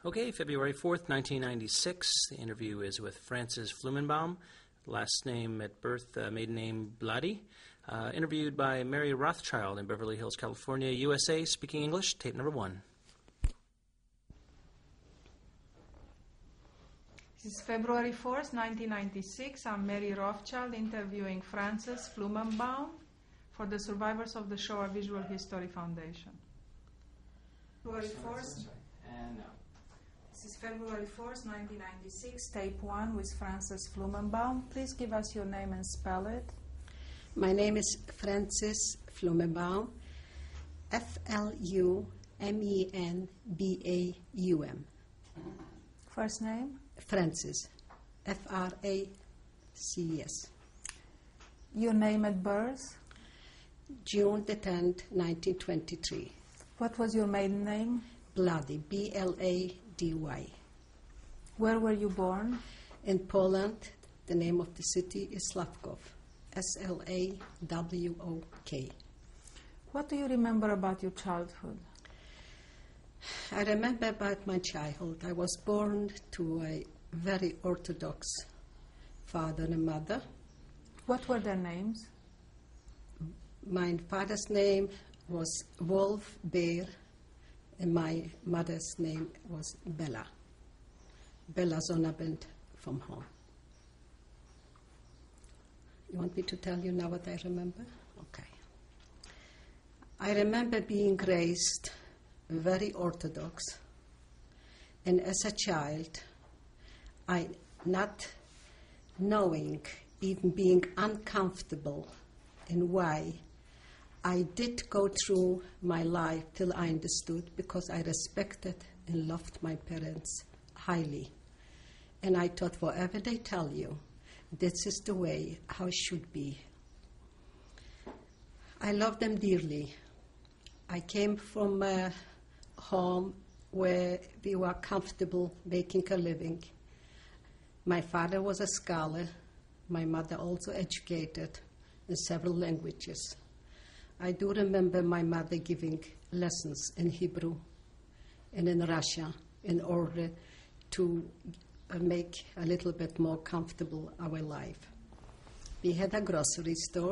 Okay, February 4th, 1996. The interview is with Frances Flumenbaum, last name at birth, maiden name Bloody. Interviewed by Mary Rothschild in Beverly Hills, California, USA, speaking English, tape number 1. This is February 4th, 1996. I'm Mary Rothschild interviewing Frances Flumenbaum for the Survivors of the Shoah Visual History Foundation. February 4th. And now. This is February 4th, 1996, tape 1 with Frances Flumenbaum. Please give us your name and spell it. My name is Frances Flumenbaum, Flumenbaum. First name? Frances, Fraces. Your name at birth? June the 10th, 1923. What was your maiden name? Bloody, B-L-A-D-Y. Where were you born? In Poland. The name of the city is Slavkov, S-L-A-W-O-K. What do you remember about your childhood? I remember about my childhood. I was born to a very Orthodox father and mother. What were their names? My father's name was Wolf Bear, and my mother's name was Bella. Bella Sonnabend from home. You want me to tell you now what I remember? Okay. I remember being raised very Orthodox, and as a child, I not knowing, even being uncomfortable in why I did go through my life till I understood, because I respected and loved my parents highly. And I thought, whatever they tell you, this is the way how it should be. I love them dearly. I came from a home where we were comfortable making a living. My father was a scholar. My mother also educated in several languages. I do remember my mother giving lessons in Hebrew and in Russian in order to make a little bit more comfortable our life. We had a grocery store,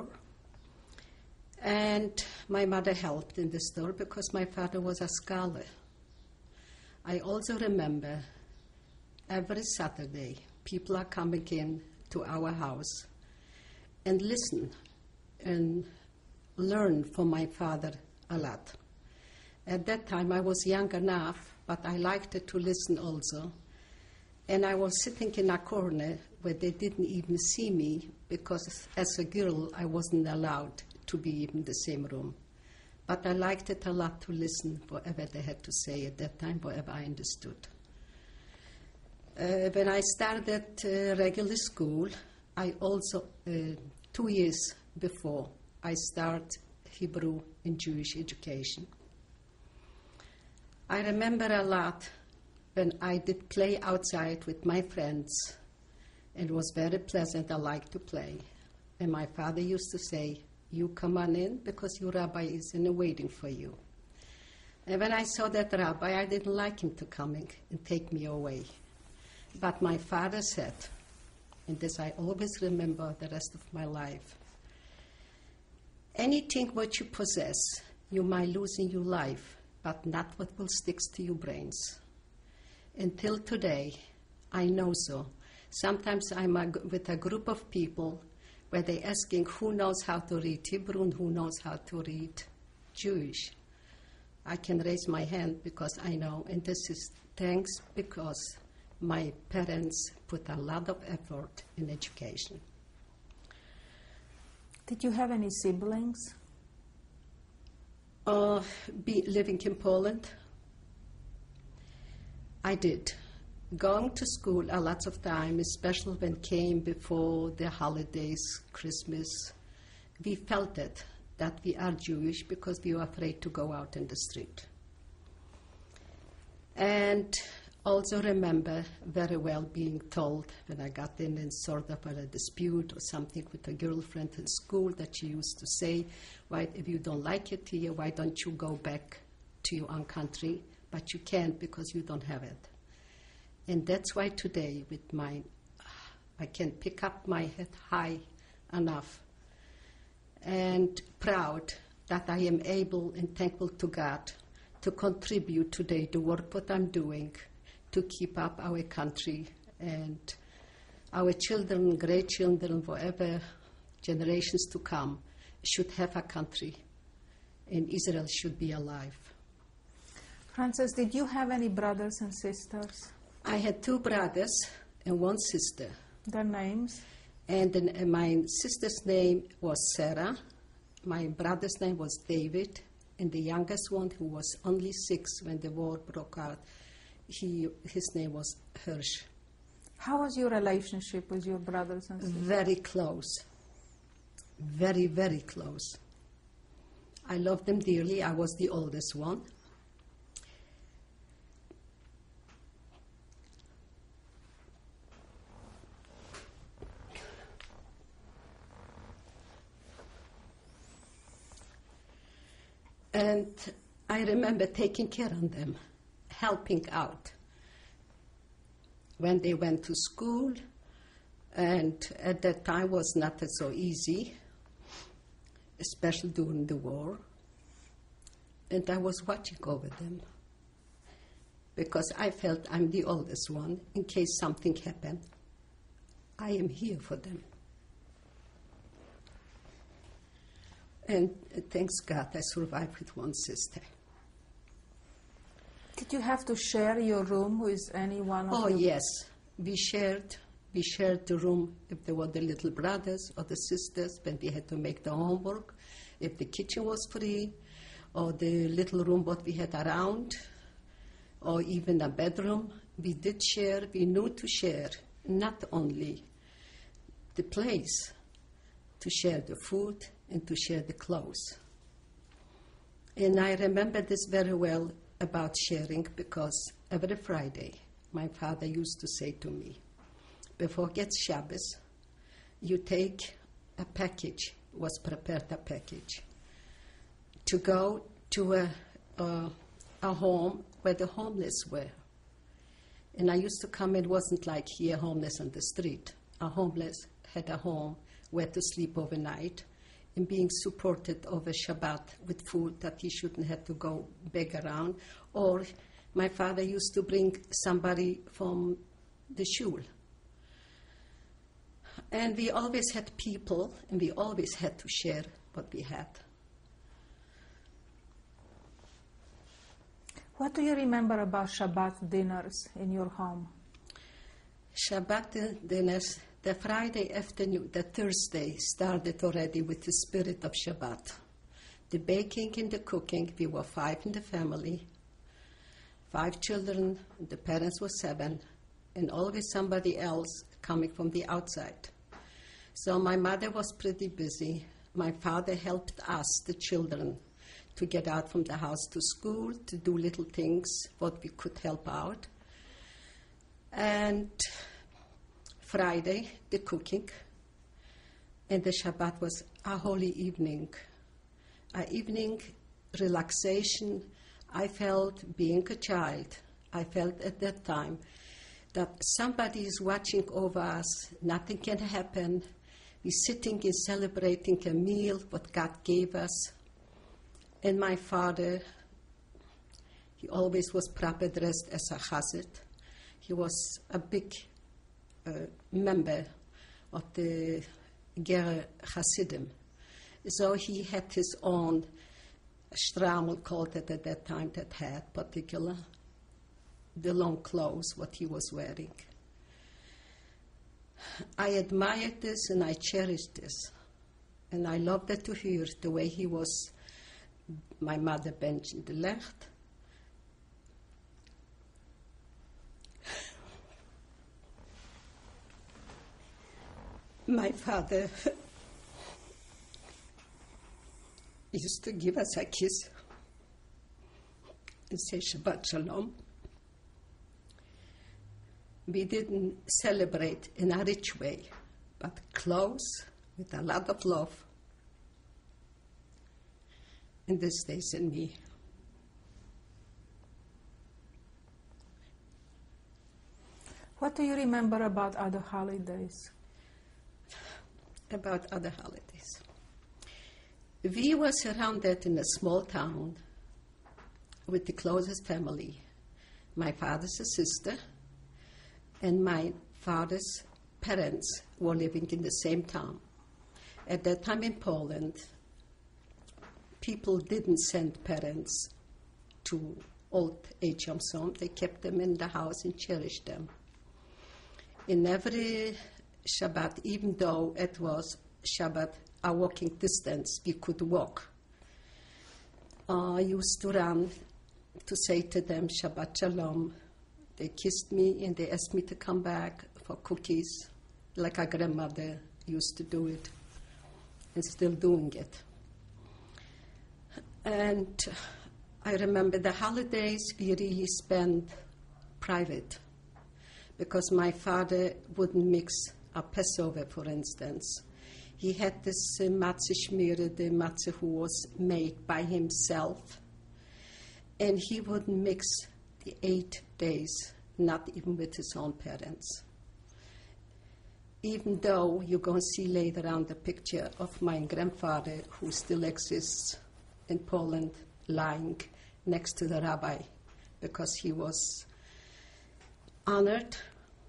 and my mother helped in the store because my father was a scholar. I also remember every Saturday people are coming in to our house and listen and learn from my father a lot. At that time I was young enough, but I liked to listen also. And I was sitting in a corner where they didn't even see me, because as a girl I wasn't allowed to be in the same room. But I liked it a lot to listen whatever they had to say at that time, whatever I understood. When I started regular school, I also, 2 years before, I started Hebrew and Jewish education. I remember a lot when I did play outside with my friends. It was very pleasant. I liked to play. And my father used to say, you come on in because your rabbi is in waiting for you. And when I saw that rabbi, I didn't like him to come in and take me away. But my father said, and this I always remember the rest of my life, anything what you possess, you might lose in your life, but not what will stick to your brains. Until today, I know so. Sometimes I'm with a group of people where they're asking who knows how to read Hebrew and who knows how to read Jewish. I can raise my hand because I know, and this is thanks because my parents put a lot of effort in education. Did you have any siblings? Living in Poland, I did. Going to school a lot of time, especially when came before the holidays, Christmas, we felt it, that we are Jewish because we were afraid to go out in the street. And also remember very well being told when I got in sort of a dispute or something with a girlfriend in school that she used to say, why, if you don't like it here, why don't you go back to your own country? But you can't because you don't have it. And that's why today with mine, I can pick up my head high enough and proud that I am able and thankful to God to contribute today the work what I'm doing to keep up our country and our children, great children, whatever generations to come should have a country and Israel should be alive. Frances, did you have any brothers and sisters? I had 2 brothers and 1 sister. Their names? And then, my sister's name was Sarah, my brother's name was David, and the youngest one, who was only 6 when the war broke out, his name was Hirsch. How was your relationship with your brothers and sisters? Very close. Very, very close. I loved them dearly. I was the oldest one. And I remember taking care of them, helping out. When they went to school, and at that time was not so easy, especially during the war. And I was watching over them because I felt I'm the oldest one. In case something happened, I am here for them. And thanks God, I survived with 1 sister. Did you have to share your room with anyone? Oh, yes. We shared the room if there were the little brothers or the sisters when we had to make the homework, if the kitchen was free, or the little room what we had around, or even a bedroom. We did share. We knew to share, not only the place, to share the food and to share the clothes. And I remember this very well about sharing because every Friday my father used to say to me, before gets Shabbos, you take a package, was prepared a package, to go to a home where the homeless were. And I used to come, it wasn't like here, homeless on the street. A homeless had a home where to sleep overnight and being supported over Shabbat with food that he shouldn't have to go beg around. Or my father used to bring somebody from the shul. And we always had people, and we always had to share what we had. What do you remember about Shabbat dinners in your home? Shabbat dinners, the Friday afternoon, the Thursday started already with the spirit of Shabbat. The baking and the cooking, we were 5 in the family, 5 children, the parents were 7, and always somebody else coming from the outside. So my mother was pretty busy. My father helped us, the children, to get out from the house to school, to do little things, what we could help out. And Friday, the cooking. And the Shabbat was a holy evening. An evening relaxation. I felt, being a child, I felt at that time that somebody is watching over us, nothing can happen. We're sitting and celebrating a meal, what God gave us. And my father, he always was proper dressed as a chassid. He was a big member of the Ger Hasidim. So he had his own Stramel, called it at that time, that had particular, the long clothes, what he was wearing. I admired this and I cherished this. And I loved it to hear the way he was, my mother bench in the left. My father used to give us a kiss and say Shabbat Shalom. We didn't celebrate in a rich way, but close, with a lot of love. And this stays in me. What do you remember about other holidays? About other holidays. We were surrounded in a small town with the closest family. My father's sister and my father's parents were living in the same town. At that time in Poland, people didn't send parents to old age home. They kept them in the house and cherished them. In every Shabbat, even though it was Shabbat, a walking distance, we could walk. I used to run to say to them, Shabbat Shalom. They kissed me and they asked me to come back for cookies, like our grandmother used to do it, and still doing it. And I remember the holidays we really spent private, because my father wouldn't mix a Passover, for instance. He had this matzah shmira, the matzah who was made by himself, and he wouldn't mix the 8 days, not even with his own parents. Even though you're going to see later on the picture of my grandfather, who still exists in Poland, lying next to the rabbi, because he was honored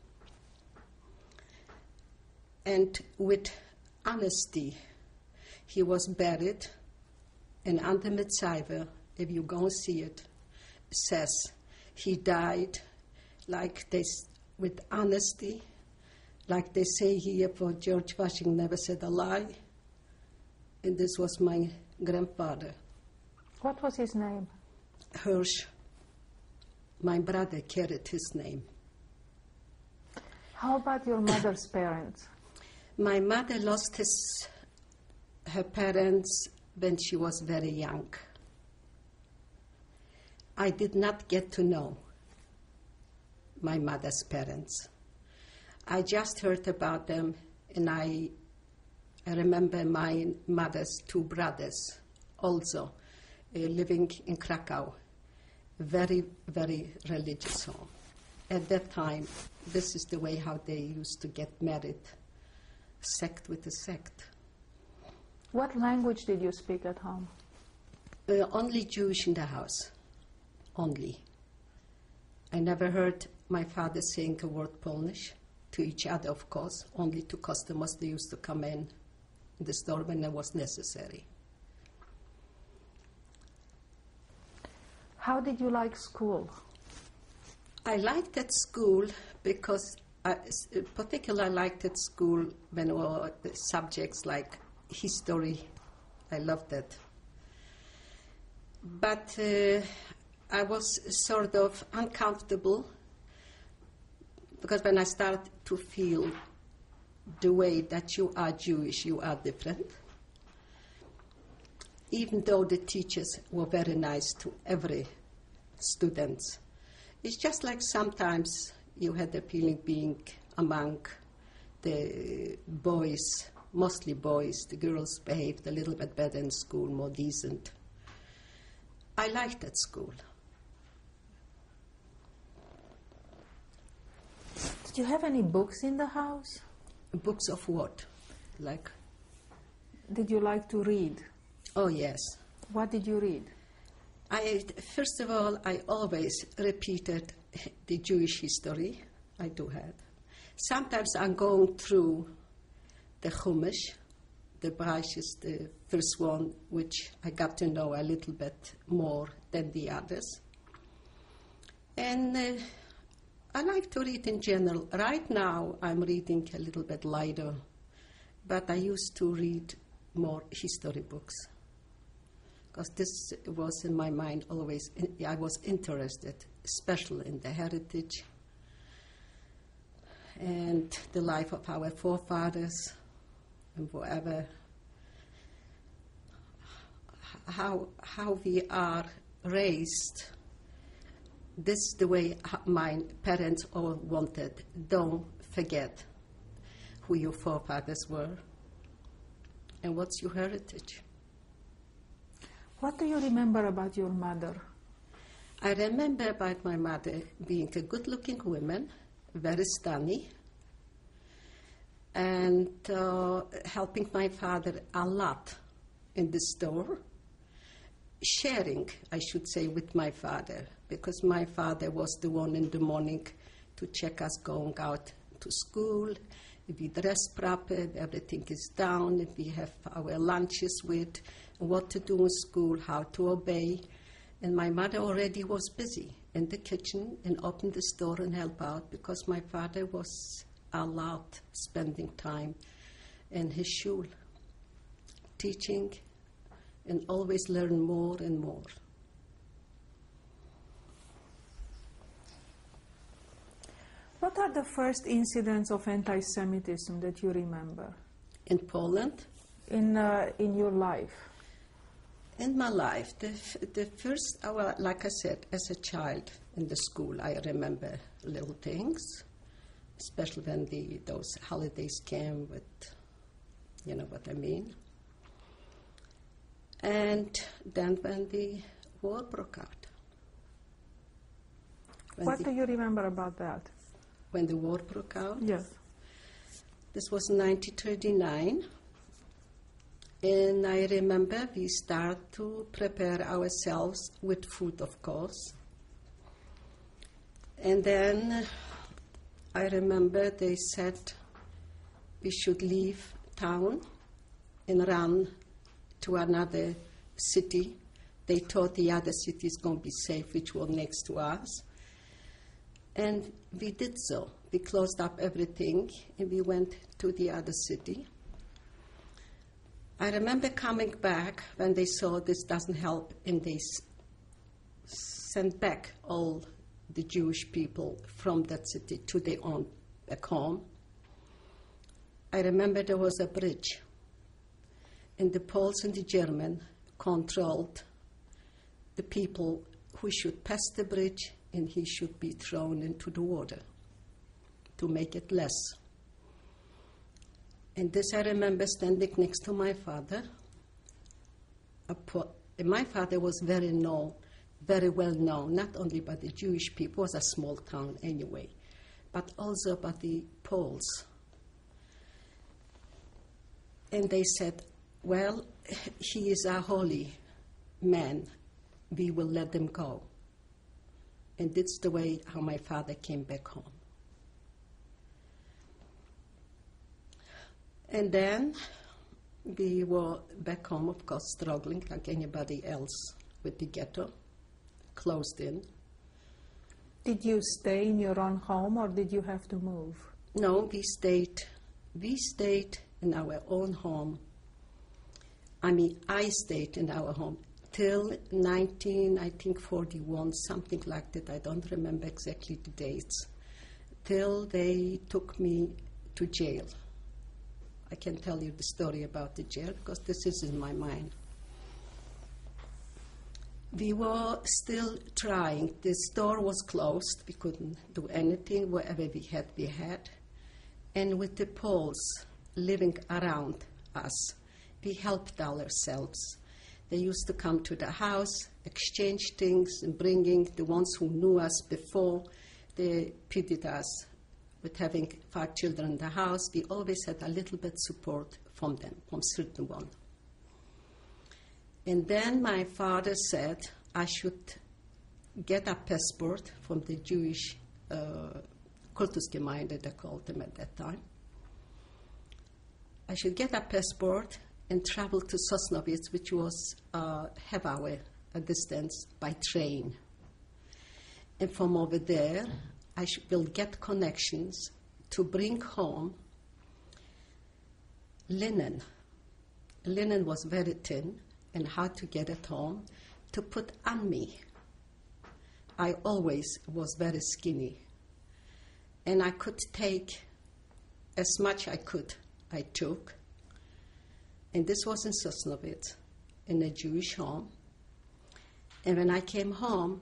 and with honesty. He was buried, and on the mitzvah, if you go and see it, says he died like this, with honesty, like they say here, for George Washington never said a lie. And this was my grandfather. What was his name? Hirsch. My brother carried his name. How about your mother's parents? My mother lost her parents when she was very young. I did not get to know my mother's parents. I just heard about them, and I remember my mother's 2 brothers also living in Krakow. Very, very religious home. At that time, this is the way how they used to get married, sect with a sect. What language did you speak at home? Only Jewish in the house, only. I never heard my father saying a word Polish, to each other, of course, only to customers. They used to come in the store when it was necessary. How did you like school? I liked that school because particularly I liked at school when were subjects like history. I loved that. But I was sort of uncomfortable because when I started to feel the way that you are Jewish, you are different. Even though the teachers were very nice to every student. It's just like sometimes you had the feeling being among the boys, mostly boys. The girls behaved a little bit better in school, more decent. I liked that school. Did you have any books in the house? Books of what? Like? Did you like to read? Oh, yes. What did you read? First of all, I always repeated the Jewish history. I do have. Sometimes I'm going through the Chumash, the Brash is the first one, which I got to know a little bit more than the others. And I like to read in general. Right now, I'm reading a little bit lighter, but I used to read more history books. Because this was in my mind always, I was interested, especially in the heritage and the life of our forefathers and whatever, how we are raised. This is the way my parents all wanted. Don't forget who your forefathers were and what's your heritage. What do you remember about your mother? I remember about my mother being a good-looking woman, very stunning, and helping my father a lot in the store, sharing, I should say, with my father, because my father was the one in the morning to check us going out to school, if we dress proper, if everything is down, if we have our lunches with, what to do in school, how to obey. And my mother already was busy in the kitchen and opened the store and help out, because my father was a lot spending time in his shul, teaching and always learn more and more. What are the first incidents of anti-Semitism that you remember? In Poland? In your life? In my life, the first, like I said, as a child in the school, I remember little things, especially when those holidays came with, you know what I mean. And then when the war broke out. What do you remember about that? When the war broke out? Yes. This was 1939. And I remember we started to prepare ourselves with food, of course. And then I remember they said we should leave town and run to another city. They thought the other city is going to be safe, which was next to us. And we did so. We closed up everything and we went to the other city. I remember coming back when they saw this doesn't help, and they sent back all the Jewish people from that city to their own back home. I remember there was a bridge, and the Poles and the Germans controlled the people who should pass the bridge, and he should be thrown into the water to make it less. And this I remember standing next to my father. My father was very well known, not only by the Jewish people, it was a small town anyway, but also by the Poles. And they said, well, he is a holy man, we will let him go. And that's the way how my father came back home. And then we were back home, of course, struggling like anybody else with the ghetto, closed in. Did you stay in your own home, or did you have to move? No, we stayed in our own home. I stayed in our home till 1941, something like that. I don't remember exactly the dates. Till they took me to jail. I can tell you the story about the jail because this is in my mind. We were still trying. The store was closed. We couldn't do anything. Wherever we had. And with the Poles living around us, we helped ourselves. They used to come to the house, exchange things, and bringing the ones who knew us before. They pitied us with having 5 children in the house. We always had a little bit support from them, from certain one. And then my father said I should get a passport from the Jewish Kultusgemeinde, they called them at that time. I should get a passport and travel to Sosnowiec, which was half-hour distance by train. And from over there, I will get connections to bring home linen. Linen was very thin, and how to get it home to put on me. I always was very skinny, and I could take as much I could. I took, and this was in Sosnowiec, in a Jewish home. And when I came home,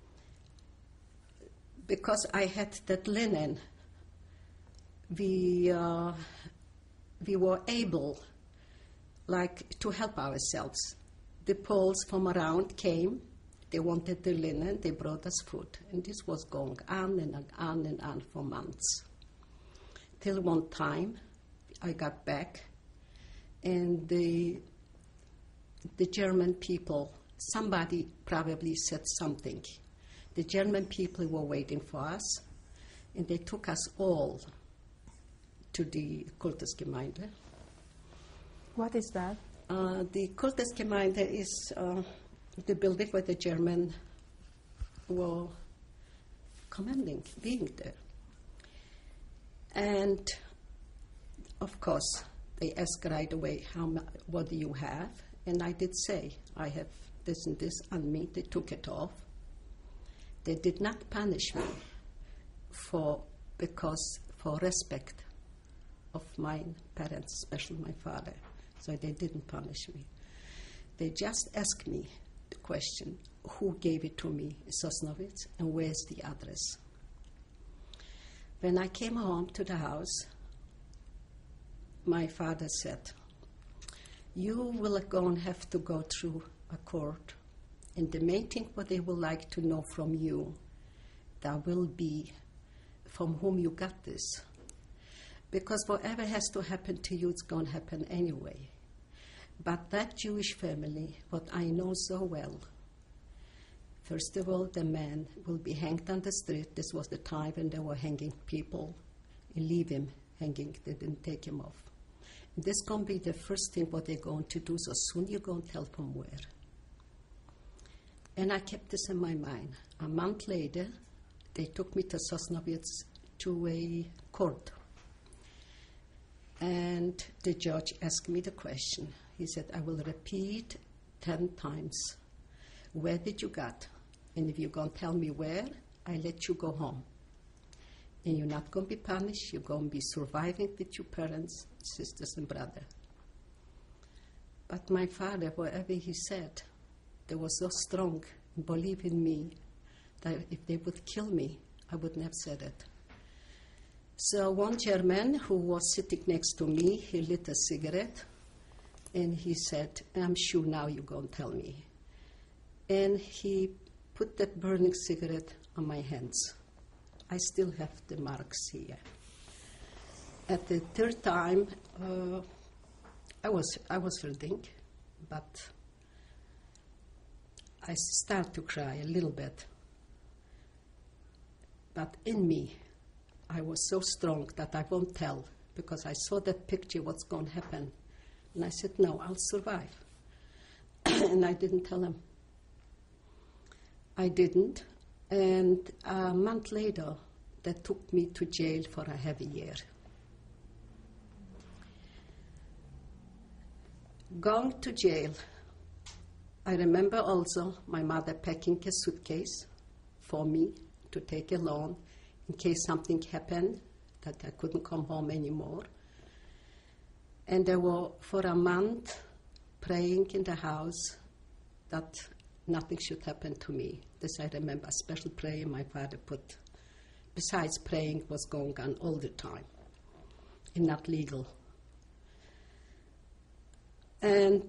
because I had that linen, we were able, to help ourselves. The Poles from around came They wanted the linen, they brought us food. And this was going on and on and on for months. Till one time, I got back, and the German people, somebody probably said something. The German people were waiting for us, and they took us all to the Kultusgemeinde. What is that? The Kultusgemeinde is the building where the German were commanding, being there. And, of course, they asked right away, what do you have? And I did say, I have this and this on me. They took it off. They did not punish me for respect of my parents, especially my father. So they didn't punish me. They just asked me the question, who gave it to me, Sosnovitz, and where's the address? When I came home to the house, my father said, you will have to go through a court, and the main thing what they would like to know from you, that will be from whom you got this. Because whatever has to happen to you, it's going to happen anyway. But that Jewish family, what I know so well, first of all, the man will be hanged on the street. This was the time when they were hanging people and leave him hanging. They didn't take him off. And this is going to be the first thing what they're going to do. So soon you're going to tell from where. And I kept this in my mind. A month later, they took me to Sosnovitz to a court. And the judge asked me the question. He said, I will repeat 10 times. Where did you get? And if you're going to tell me where, I let you go home. And you're not going to be punished. You're going to be surviving with your parents, sisters, and brother. But my father, whatever he said, they were so strong and believe in me that if they would kill me, I wouldn't have said it. So one German who was sitting next to me, he lit a cigarette, and he said, I'm sure now you're going to tell me. And he put that burning cigarette on my hands. I still have the marks here. At the third time, I was hurting, but I started to cry a little bit. But in me, I was so strong that I won't tell, because I saw that picture, what's going to happen. And I said, no, I'll survive. And I didn't tell him. I didn't. And a month later, they took me to jail for a heavy year. Going to jail, I remember also my mother packing a suitcase for me to take along in case something happened, that I couldn't come home anymore. And they were, for a month, praying in the house that nothing should happen to me. This I remember, a special prayer my father put. Besides praying was going on all the time, and not legal. And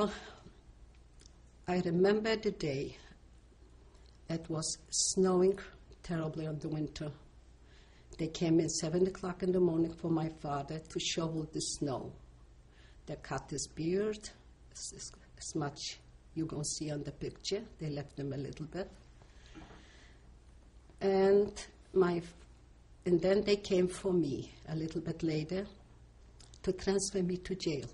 I remember the day it was snowing terribly in the winter. They came in 7 o'clock in the morning for my father to shovel the snow. They cut his beard, as much you're going to see on the picture. They left him a little bit. And then they came for me a little bit later to transfer me to jail.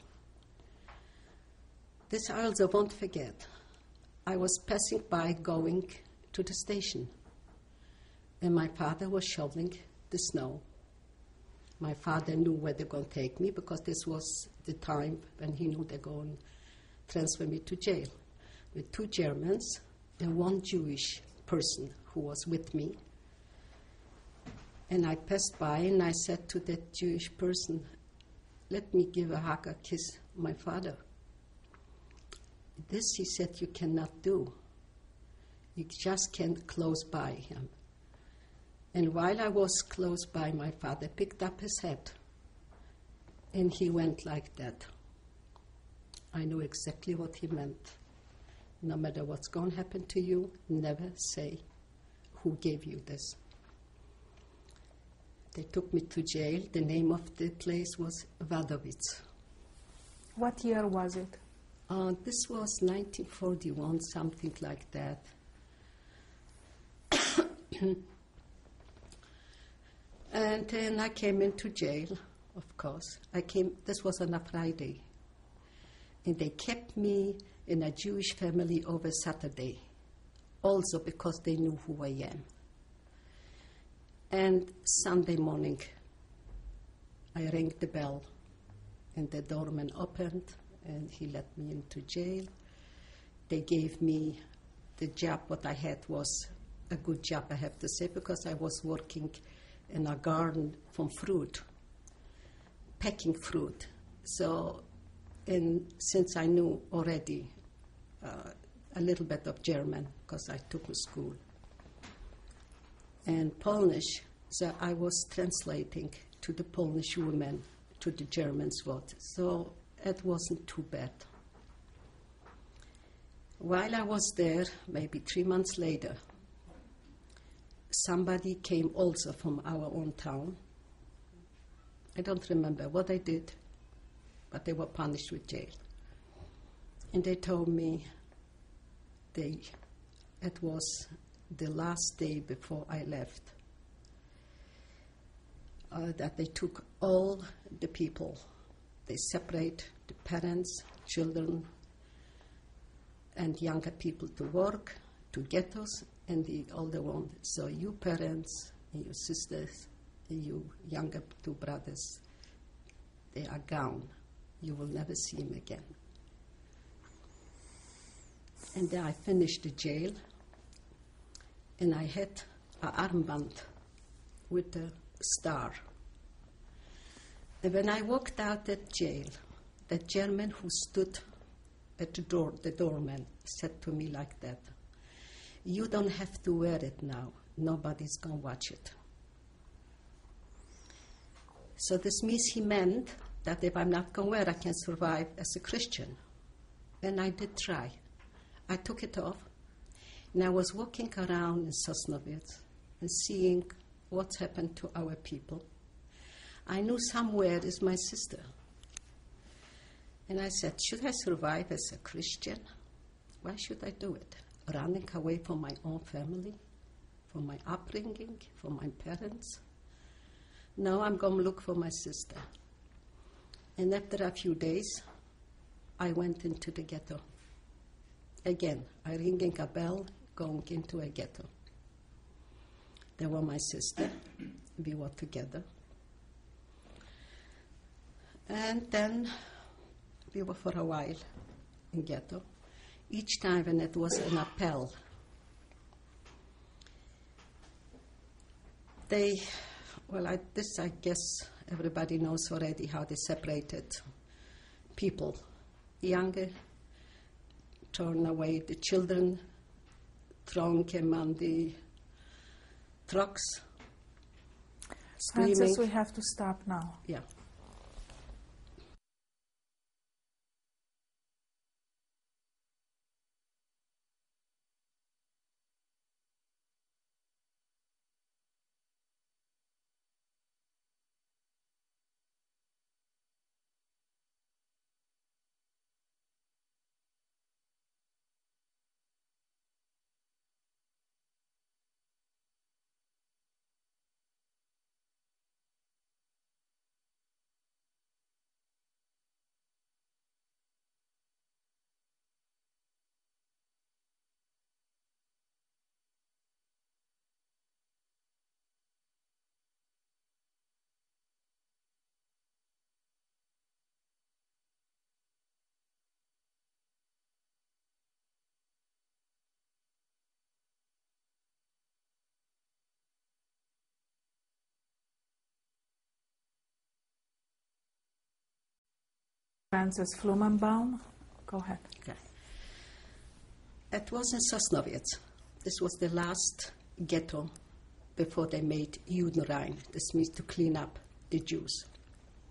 This I also won't forget. I was passing by going to the station, and my father was shoveling the snow. My father knew where they're going to take me, because this was the time when he knew they're going to transfer me to jail, with 2 Germans and 1 Jewish person who was with me. And I passed by and I said to that Jewish person, let me give a hug, a kiss my father. This, he said, you cannot do. You just can't close by him. And while I was close by, my father picked up his head, and he went like that. I knew exactly what he meant. no matter what's going to happen to you, never say who gave you this. They took me to jail. The name of the place was Wadowitz. What year was it? This was 1941, something like that. And then I came into jail, of course. This was on a Friday. And they kept me in a Jewish family over Saturday, also because they knew who I am. And Sunday morning, I rang the bell, and the doorman opened, and he let me into jail. They gave me the job. What I had was a good job, I have to say, because I was working in a garden from fruit, packing fruit. So, since I knew already a little bit of German, because I took a school, and Polish, so I was translating to the Polish women, to the Germans what. So it wasn't too bad. While I was there, maybe 3 months later, somebody came also from our own town. I don't remember what they did, but they were punished with jail. And they told me it was the last day before I left, that they took all the people. They separate the parents, children, and younger people to work, to ghettos, and the older ones. So you parents, and your sisters, and you younger two brothers, they are gone. You will never see them again. And then I finished the jail, and I had an armband with a star. And when I walked out of jail, the German who stood at the door, the doorman, said to me like that, "You don't have to wear it now. Nobody's going to watch it." So this means he meant that if I'm not going to wear it, I can survive as a Christian. And I did try. I took it off, and I was walking around in Sosnowiec and seeing what's happened to our people. I knew somewhere is my sister. And I said, should I survive as a Christian? Why should I do it? Running away from my own family, from my upbringing, from my parents? No, I'm going to look for my sister. And after a few days, I went into the ghetto. Again, I ringing a bell, going into a ghetto. There were my sister. We were together. And then we were for a while in ghetto. Each time when it was an appel, this I guess everybody knows already how they separated people. Younger, torn away the children, throwing them on the trucks, screaming. Frances, we have to stop now. Yeah. Frances Flumenbaum, go ahead. Okay. It was in Sosnowiec. This was the last ghetto before they made Judenrein. This means to clean up the Jews.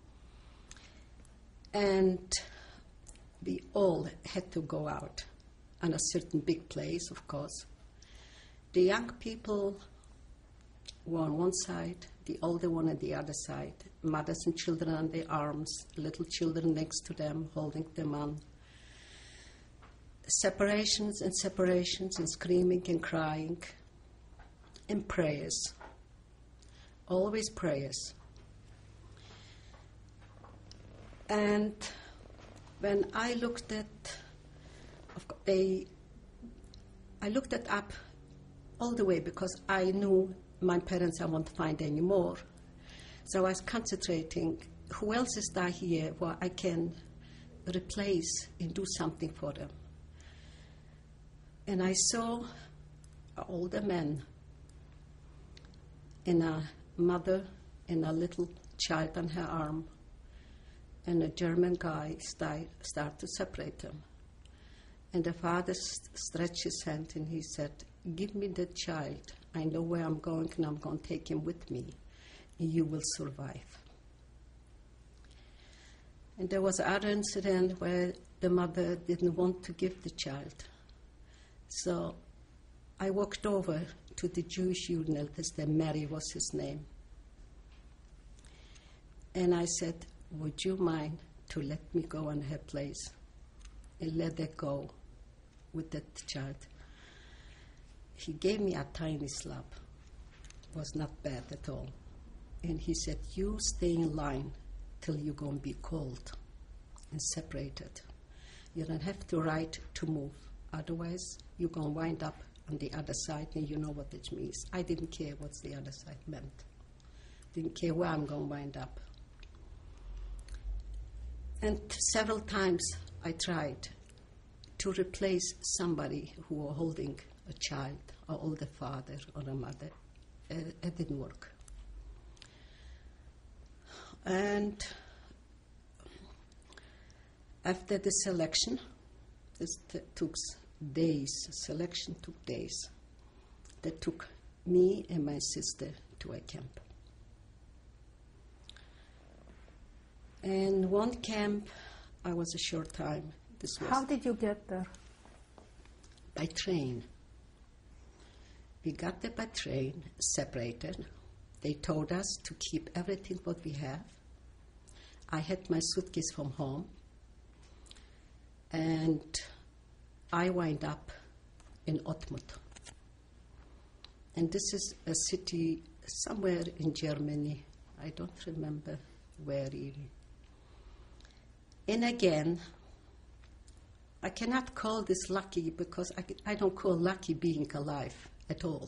And we all had to go out. on a certain big place, of course. The young people were on one side, the older one on the other side, mothers and children on their arms, little children next to them, holding them on. Separations and screaming and crying, and prayers, always prayers. And when I looked at, I looked it up all the way because I knew my parents I won't find anymore. So I was concentrating, who else is there here where I can replace and do something for them? And I saw an older man and a mother and a little child on her arm, and a German guy started to separate them. And the father stretched his hand and he said, "Give me the child. I know where I'm going and I'm going to take him with me. You will survive." And there was another incident where the mother didn't want to give the child. So I walked over to the Jewish journalist, and Mary was his name. And I said, "Would you mind to let me go on her place and let her go with that child?" He gave me a tiny slap. It was not bad at all. And he said, "You stay in line till you're going to be called and separated. You don't have the right to move. Otherwise, you're going to wind up on the other side, and you know what it means." I didn't care what the other side meant. Didn't care where I'm going to wind up. And several times I tried to replace somebody who was holding a child, or older father or a mother. It didn't work. And after the selection, this took days. Selection took days. They took me and my sister to a camp. And one camp, I was a short time. How did you get there? By train. We got there by train, separated. They told us to keep everything what we have. I had my suitcase from home. And I wind up in Otmut. And this is a city somewhere in Germany. I don't remember where really. And again, I cannot call this lucky because I don't call lucky being alive at all.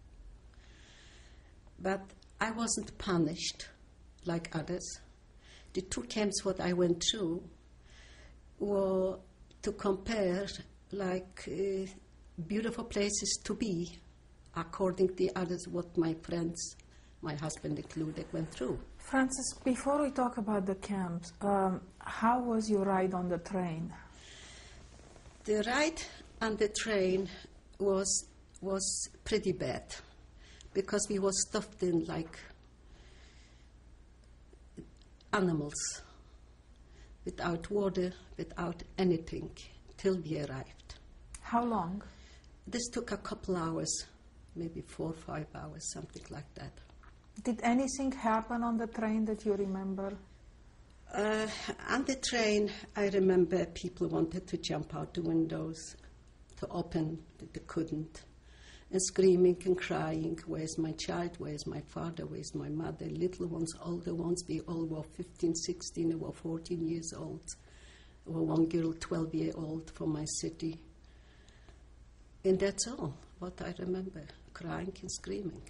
But I wasn't punished like others. The two camps what I went through were to compare like beautiful places to be according to the others what my friends, my husband included, went through. Frances, before we talk about the camps, how was your ride on the train? The ride on the train was pretty bad because we were stuffed in like animals, without water, without anything, till we arrived. How long? This took a couple hours, maybe 4 or 5 hours, something like that. Did anything happen on the train that you remember? On the train, I remember people wanted to jump out the windows, to open, they couldn't, and screaming and crying, "Where's my child? Where's my father? Where's my mother?" Little ones, older ones, we all were 15, 16, they were 14 years old. There were one girl, 12-year-old from my city. And that's all what I remember, crying and screaming.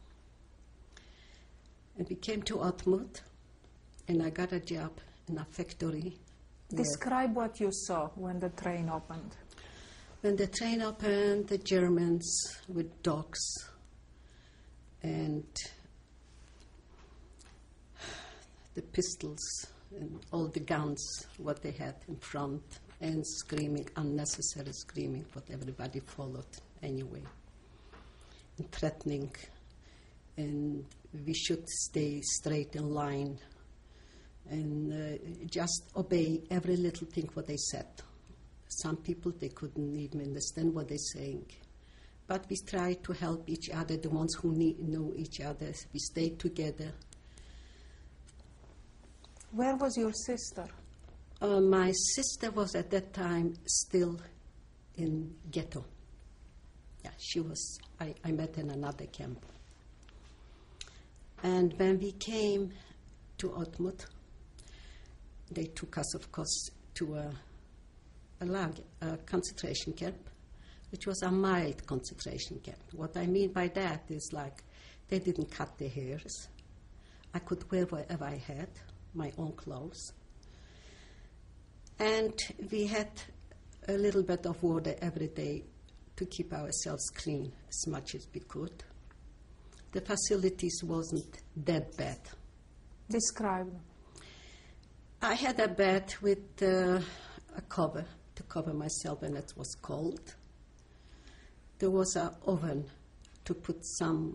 And we came to Otmut, and I got a job in a factory. Describe what you saw when the train opened. When the train opened, the Germans with dogs and the pistols and all the guns, what they had in front, and screaming, unnecessary screaming, but everybody followed anyway, and threatening, and we should stay straight in line and just obey every little thing what they said. Some people, they couldn't even understand what they're saying. But we tried to help each other, the ones who know each other. We stayed together. Where was your sister? My sister was at that time still in ghetto. Yeah, she was, I met in another camp. And when we came to Otmut, they took us, of course, to a concentration camp, which was a mild concentration camp. What I mean by that is like they didn't cut their hairs. I could wear whatever I had, my own clothes. And we had a little bit of water every day to keep ourselves clean as much as we could. The facilities wasn't that bad. Describe. I had a bed with a cover to cover myself when it was cold. There was an oven to put some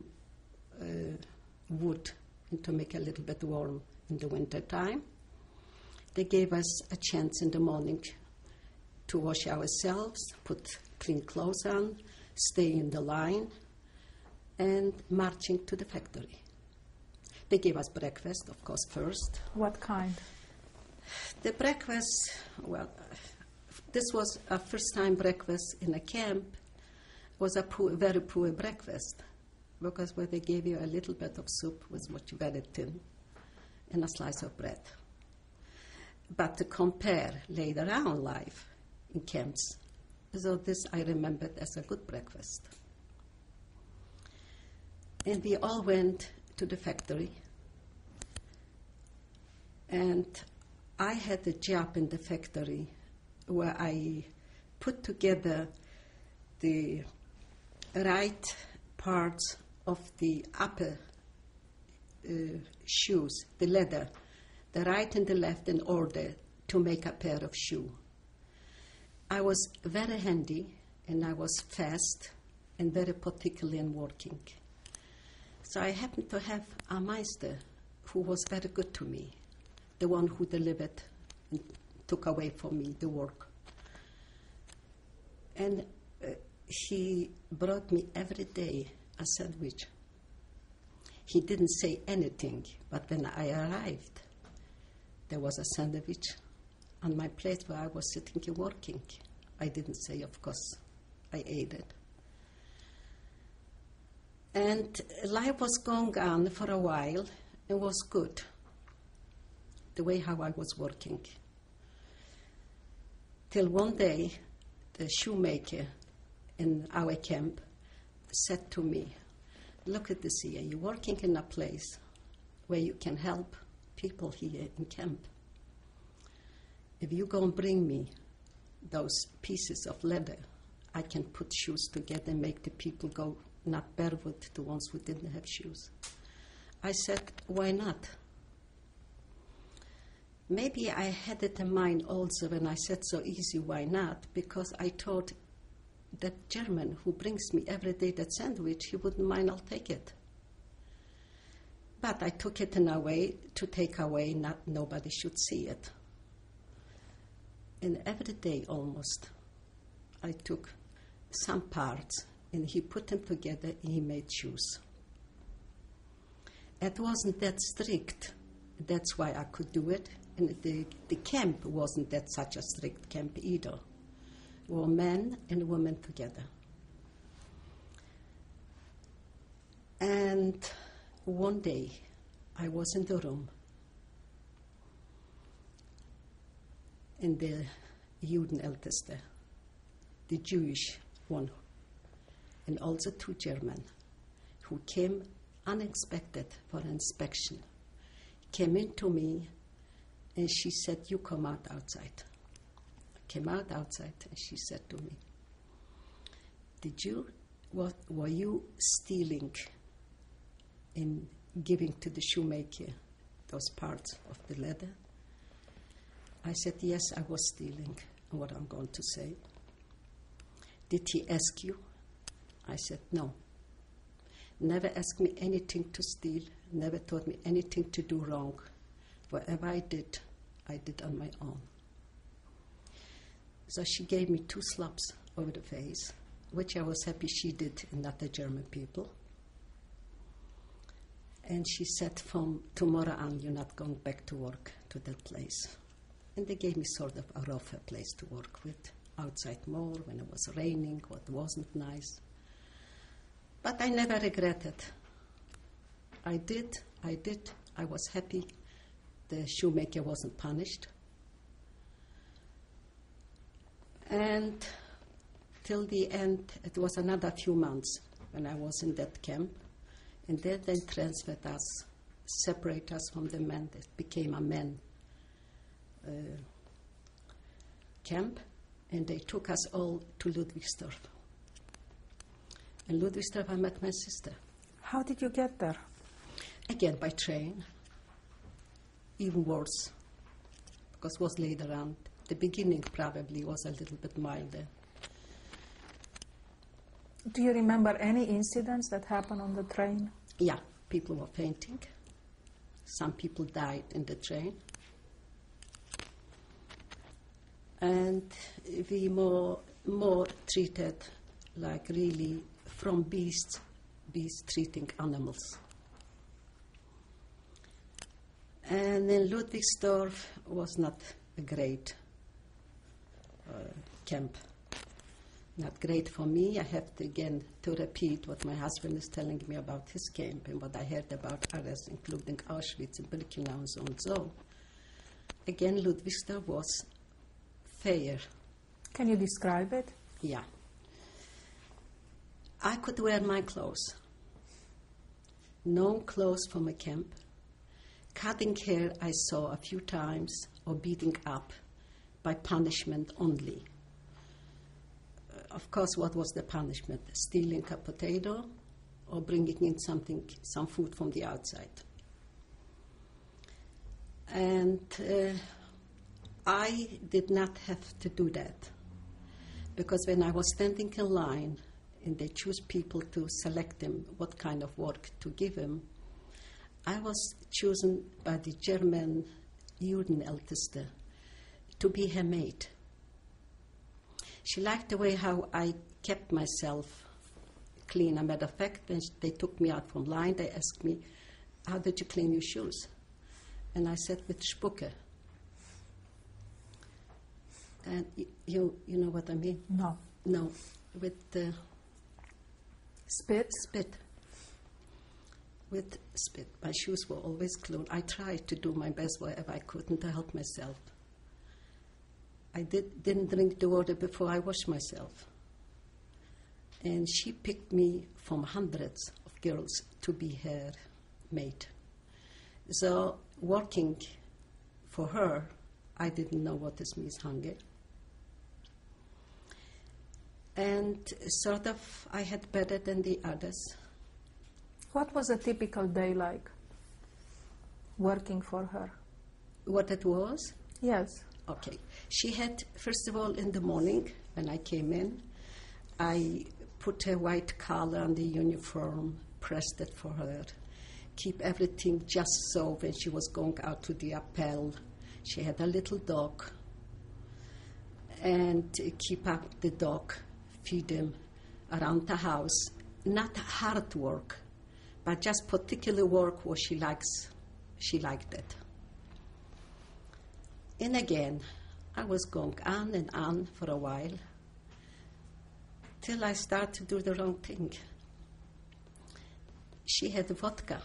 wood and to make a little bit warm in the winter time. They gave us a chance in the morning to wash ourselves, put clean clothes on, stay in the line, and marching to the factory. They gave us breakfast, of course, first. What kind? The breakfast, well, this was a first-time breakfast in a camp. It was a very poor breakfast, because where they gave you a little bit of soup was what you very thin, and a slice of bread. But to compare later on life in camps, so this I remembered as a good breakfast. And we all went to the factory, and I had a job in the factory where I put together the right parts of the upper shoes, the leather, the right and the left in order to make a pair of shoes. I was very handy, and I was fast and very particular in working. So I happened to have a meister who was very good to me, the one who delivered and took away from me the work. And he brought me every day a sandwich. He didn't say anything, but when I arrived, there was a sandwich on my plate where I was sitting and working. I didn't say, of course, I ate it. And life was going on for a while. It was good, the way how I was working. Till one day, the shoemaker in our camp said to me, look at this here, you're working in a place where you can help people here in camp. If you go and bring me those pieces of leather, I can put shoes together and make the people go not barefoot, the ones who didn't have shoes. I said, why not? Maybe I had it in mind also when I said so easy, why not? Because I thought that German who brings me every day that sandwich, he wouldn't mind, I'll take it. But I took it in a way to take away, not nobody should see it. And every day almost, I took some parts and he put them together and he made shoes. It wasn't that strict. That's why I could do it. And the camp wasn't that such a strict camp either. We were men and women together. And one day, I was in the room, and the Judenälteste, the Jewish one, and also two German, who came unexpected for inspection, came into me, and she said, you come out outside. I came out outside, and she said to me, were you stealing in giving to the shoemaker those parts of the leather? I said, yes, I was stealing, what I'm going to say. Did he ask you? I said, no. Never asked me anything to steal, never taught me anything to do wrong. Whatever I did on my own. So she gave me 2 slaps over the face, which I was happy she did and not the German people. And she said, from tomorrow on, you're not going back to work to that place. And they gave me sort of a rougher place to work with, outside more, when it was raining, what wasn't nice. But I never regretted. I did, I was happy. The shoemaker wasn't punished. And till the end, it was another few months when I was in that camp. And then they transferred us, separate us from the men. It became a men camp. And they took us all to Ludwigsdorf. In Ludwigsdorf, I met my sister. How did you get there? Again, by train. Even worse, because it was later on. The beginning probably was a little bit milder. Do you remember any incidents that happened on the train? Yeah, people were fainting. Some people died in the train. And we more treated like really from beasts treating animals. And in Ludwigsdorf was not a great camp. Not great for me. I have to again to repeat what my husband is telling me about his camp and what I heard about others, including Auschwitz and Birkenau and so and so. Again, Ludwigsdorf was fair. Can you describe it? Yeah. I could wear my clothes. No clothes from a camp. Cutting hair I saw a few times, or beating up by punishment only. Of course, what was the punishment? Stealing a potato or bringing in some food from the outside. And I did not have to do that, because when I was standing in line and they choose people to select them what kind of work to give them, I was chosen by the German Judenälteste to be her maid. She liked the way how I kept myself clean. As a matter of fact, when they took me out from line, they asked me, how did you clean your shoes? And I said, with Spucke. And you know what I mean? No. No, with Spit? Spit. With spit. My shoes were always clean. I tried to do my best wherever I could and to help myself. I didn't drink the water before I washed myself. And she picked me from hundreds of girls to be her maid. So working for her, I didn't know what this means, hunger. And sort of I had better than the others. What was a typical day like, working for her? What it was? Yes. Okay. She had, first of all, in the morning, when I came in, I put a white collar on the uniform, pressed it for her, keep everything just so when she was going out to the appel. She had a little dog, and keep up the dog, feed him around the house. Not hard work, but just particular work where she liked it. And again, I was going on and on for a while, till I started to do the wrong thing. She had vodka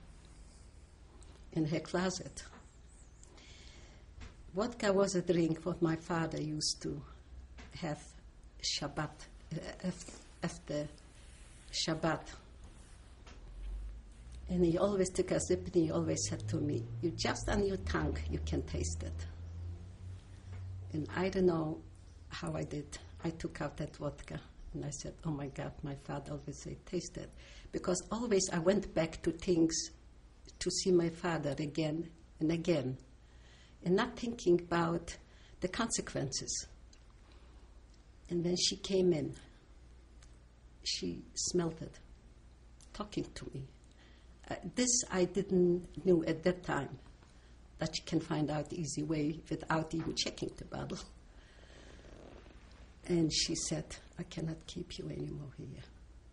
in her closet. Vodka was a drink what my father used to have Shabbat, after Shabbat. And he always took a sip and he always said to me, you just on your tongue, you can taste it. And I don't know how I did. I took out that vodka and I said, oh my God, my father always said, taste it. Because always I went back to things to see my father again and again, and not thinking about the consequences. And then she came in. She smelled it, talking to me. This I didn't know at that time, that you can find out the easy way without even checking the bottle. And she said, I cannot keep you anymore here.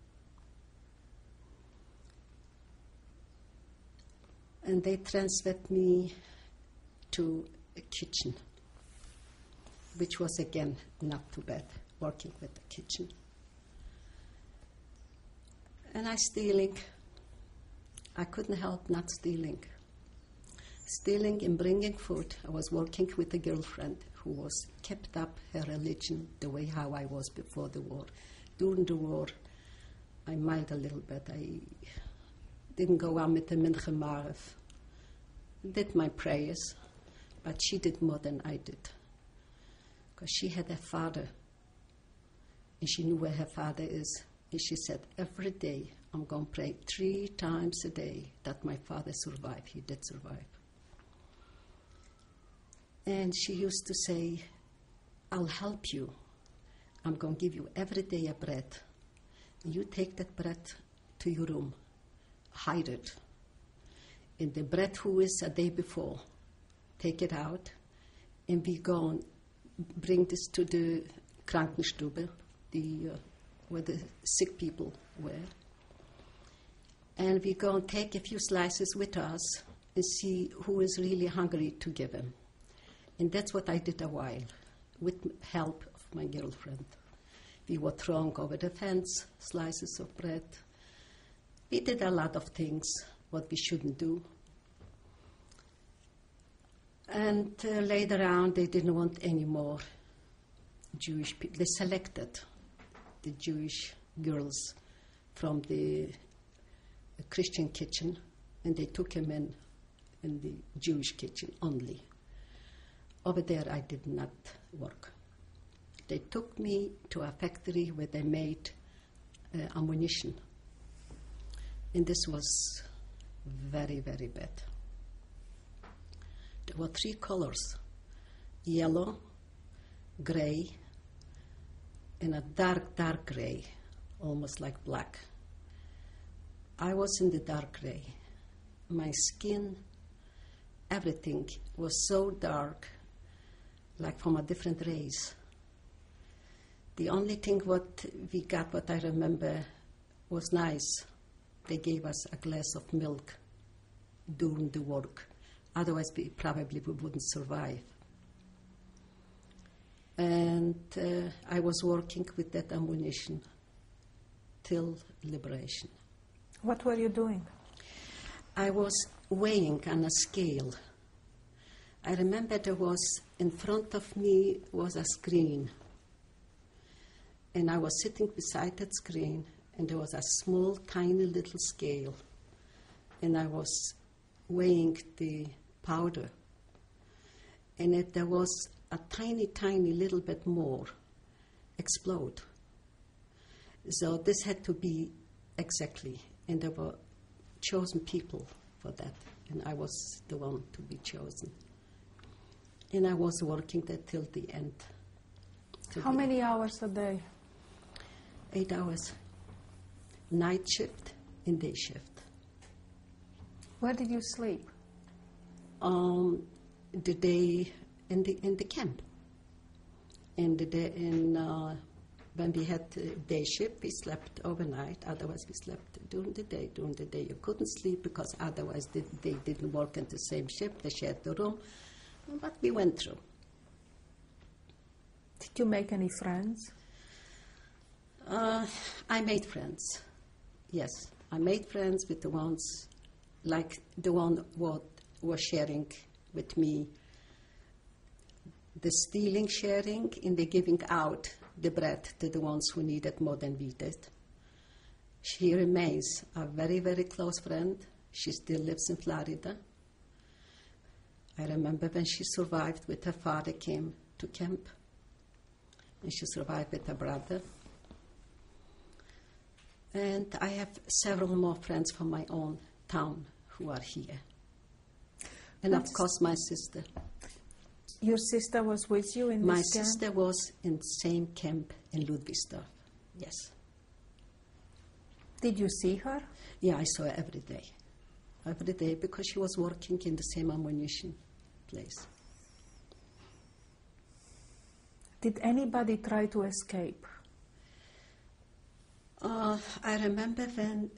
And they transferred me to a kitchen, which was again not too bad, working with the kitchen. And I stealing. I couldn't help not stealing. Stealing and bringing food. I was working with a girlfriend who was kept up her religion the way how I was before the war. During the war, I mind a little bit. I didn't go on with the Mincha Maariv. Did my prayers, but she did more than I did. Because she had a father, and she knew where her father is. And she said, every day I'm going to pray 3 times a day that my father survived. He did survive. And she used to say, I'll help you. I'm going to give you every day a bread. And you take that bread to your room, hide it. And the bread who is a day before, take it out, and we go and bring this to the Krankenstube, where the sick people were. And we go and take a few slices with us and see who is really hungry to give him. And that's what I did a while, with help of my girlfriend. We were throwing over the fence slices of bread. We did a lot of things what we shouldn't do. And later on, they didn't want any more Jewish people. They selected the Jewish girls from the Christian kitchen, and they took them in the Jewish kitchen only. Over there, I did not work. They took me to a factory where they made ammunition. And this was very, very bad. There were 3 colors, yellow, gray, and a dark, dark gray, almost like black. I was in the dark gray. My skin, everything was so dark, like from a different race. The only thing what we got, what I remember, was nice. They gave us a glass of milk during the work. Otherwise, we wouldn't survive. And I was working with that ammunition till liberation. What were you doing? I was weighing on a scale. I remember there was, in front of me was a screen. And I was sitting beside that screen, and there was a small, tiny little scale. And I was weighing the powder. And there was a tiny, tiny little bit more explode. So this had to be exactly. And there were chosen people for that. And I was the one to be chosen. And I was working there till the end. How many hours a day? 8 hours. Night shift and day shift. Where did you sleep? The day in the camp. And the day when we had day shift, we slept overnight. Otherwise, we slept during the day. During the day, you couldn't sleep because otherwise they didn't work in the same shift. They shared the room. But we went through. Did you make any friends? I made friends. Yes, I made friends with the ones, like the one what was sharing with me, the stealing, sharing, and the giving out the bread to the ones who needed more than we did. She remains a very, very close friend. She still lives in Florida. I remember when she survived with her father came to camp, and she survived with her brother. And I have several more friends from my own town who are here. And of course my sister. Your sister was with you in my this camp? My sister was in the same camp in Ludwigsdorf, yes. Did you see her? Yeah, I saw her every day, because she was working in the same ammunition place. Did anybody try to escape? I remember when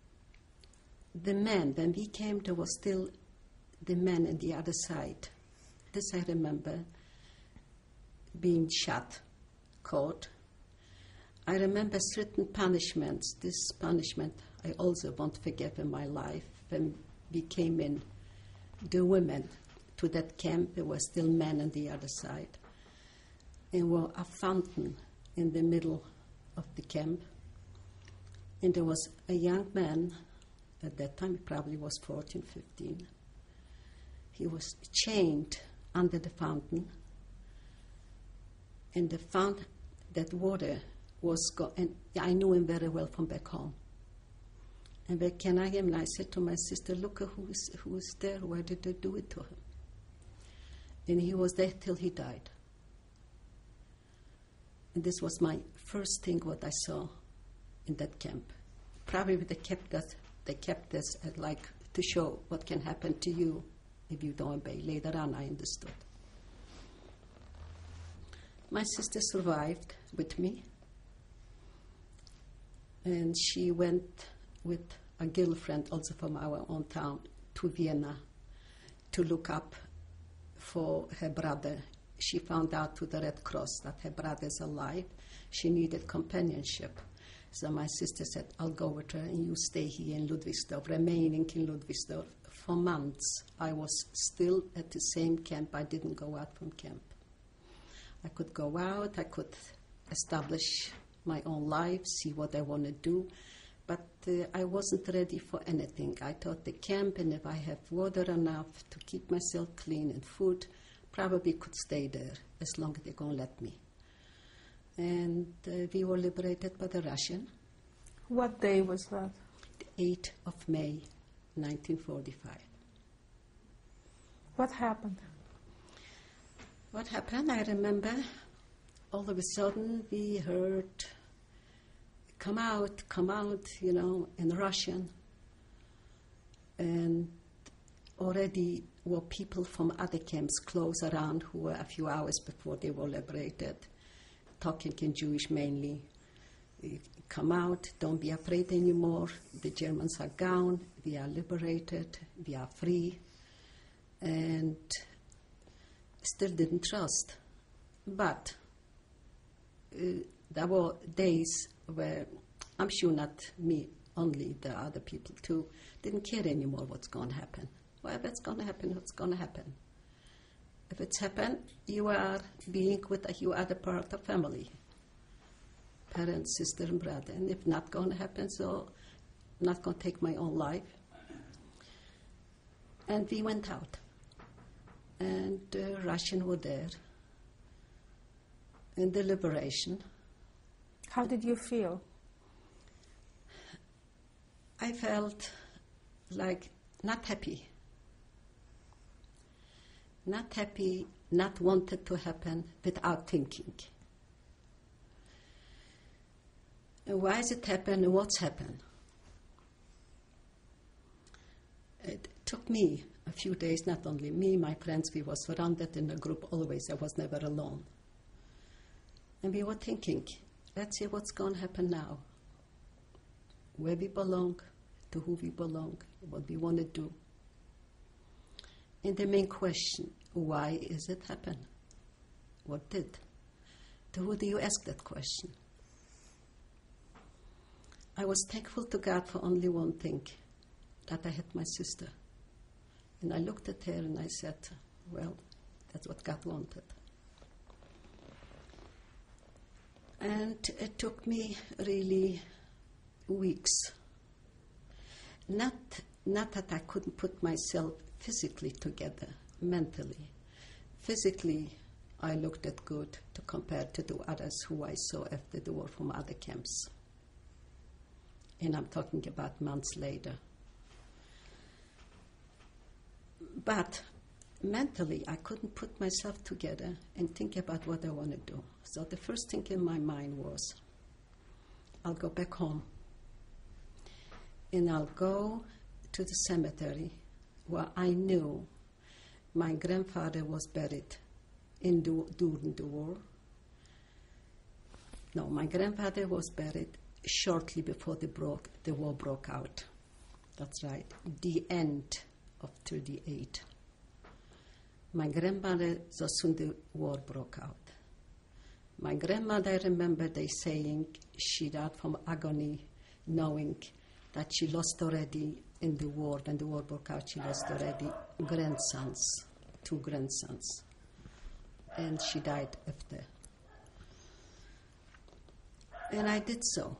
we came, there was still the men on the other side. This I remember, being shot, caught. I remember certain punishments. This punishment I also won't forget in my life. When we came in, the women to that camp, there were still men on the other side. And there was a fountain in the middle of the camp. And there was a young man, at that time he probably was 14, 15. He was chained under the fountain. And that water was and I knew him very well from back home. And when came I him, and I said to my sister, look who is there, why did they do it to him? And he was there till he died. And this was my first thing what I saw in that camp. Probably they kept us like to show what can happen to you if you don't obey. Later on I understood. My sister survived with me, and she went with a girlfriend also from our own town to Vienna to look up for her brother. She found out through the Red Cross that her brother is alive. She needed companionship. So my sister said, I'll go with her and you stay here in Ludwigsdorf, remaining in Ludwigsdorf. For months, I was still at the same camp. I didn't go out from camp. I could go out, I could establish my own life, see what I want to do, but I wasn't ready for anything. I thought the camp, and if I have water enough to keep myself clean and food, probably could stay there as long as they're going to let me. And we were liberated by the Russian. What day was that? The 8th of May, 1945. What happened? What happened, I remember, all of a sudden we heard, come out, in Russian. And already were people from other camps close around who were a few hours before they were liberated, talking in Jewish mainly. Come out, don't be afraid anymore. The Germans are gone, we are liberated, we are free. And still didn't trust. But there were days where, I'm sure not me only, the other people too, didn't care anymore what's going to happen. Well, if it's going to happen, what's going to happen? If it's happened, you are being with your other part of family, parents, sister, and brother. And if not going to happen, so I'm not going to take my own life. And we went out. And the Russians were there in the liberation. How did you feel? I felt like not happy. Not happy, not wanted to happen without thinking. And why has it happened and what's happened? It took me a few days, not only me, my friends, we were surrounded in a group always. I was never alone. And we were thinking, let's see what's going to happen now. Where we belong, to who we belong, what we want to do. And the main question, why is it happen? What did? To who do you ask that question? I was thankful to God for only one thing, that I had my sister. And I looked at her and I said, well, that's what God wanted. And it took me really weeks. Not that I couldn't put myself physically together, mentally. Physically, I looked at good to compare to the others who I saw after the war from other camps. And I'm talking about months later. But mentally, I couldn't put myself together and think about what I want to do. So the first thing in my mind was, I'll go back home. And I'll go to the cemetery where I knew my grandfather was buried during the war. No, my grandfather was buried shortly before the war broke out. That's right, the end of 1938. My grandmother, so soon the war broke out. My grandmother, I remember they saying she died from agony, knowing that she lost already in the war. When the war broke out, she lost already grandsons, 2 grandsons. And she died after. And I did so.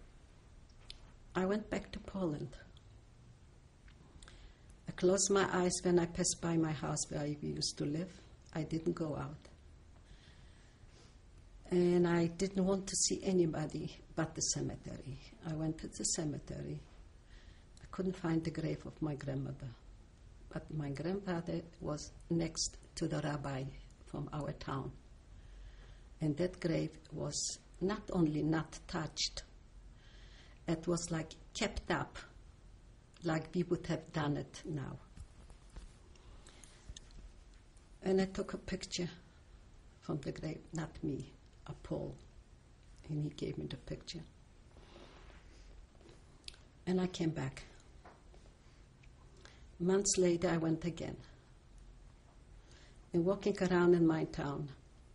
I went back to Poland. I closed my eyes when I passed by my house where I used to live. I didn't go out. And I didn't want to see anybody but the cemetery. I went to the cemetery. I couldn't find the grave of my grandmother. But my grandfather was next to the rabbi from our town. And that grave was not only not touched, it was like kept up, like we would have done it now. And I took a picture from the grave, not me, a Paul, and he gave me the picture. And I came back. Months later, I went again. And walking around in my town,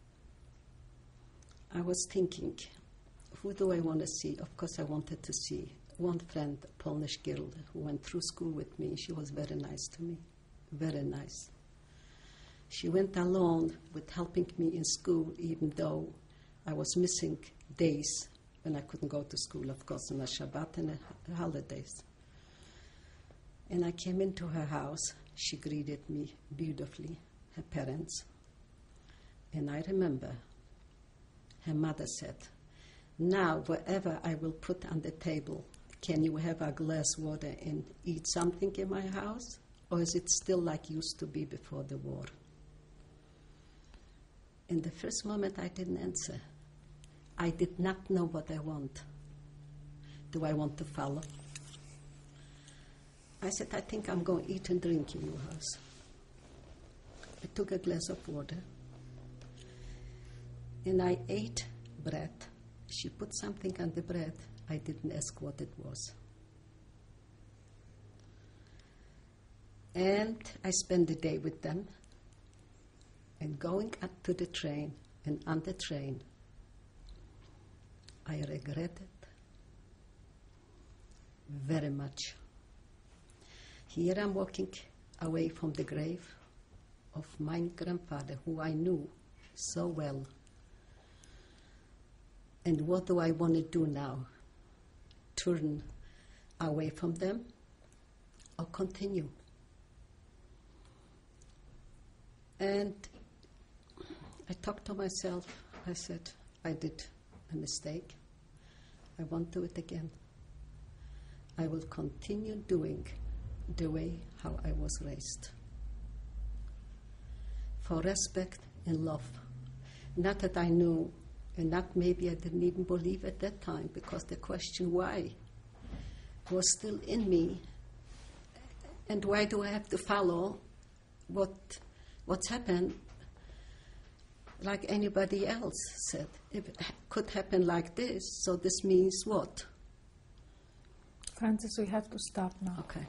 I was thinking, who do I want to see? Of course, I wanted to see one friend, a Polish girl, who went through school with me. She was very nice to me, very nice. She went along with helping me in school, even though I was missing days when I couldn't go to school, of course, on a Shabbat and the holidays. And I came into her house. She greeted me beautifully, her parents. And I remember her mother said, "Now, whatever I will put on the table, can you have a glass of water and eat something in my house? Or is it still like used to be before the war?" In the first moment, I didn't answer. I did not know what I want. Do I want to follow? I said, "I think I'm going to eat and drink in your house." I took a glass of water, and I ate bread. She put something on the bread. I didn't ask what it was. And I spent the day with them. And going up to the train, and on the train, I regretted very much. Here I'm walking away from the grave of my grandfather, who I knew so well. And what do I want to do now? Turn away from them or continue? And I talked to myself. I said, I did a mistake. I won't do it again. I will continue doing the way how I was raised. For respect and love. Not that I knew, and not maybe I didn't even believe at that time, because the question why was still in me. And why do I have to follow what's happened like anybody else said? If it could happen like this, so this means what? Francis, we have to stop now. Okay.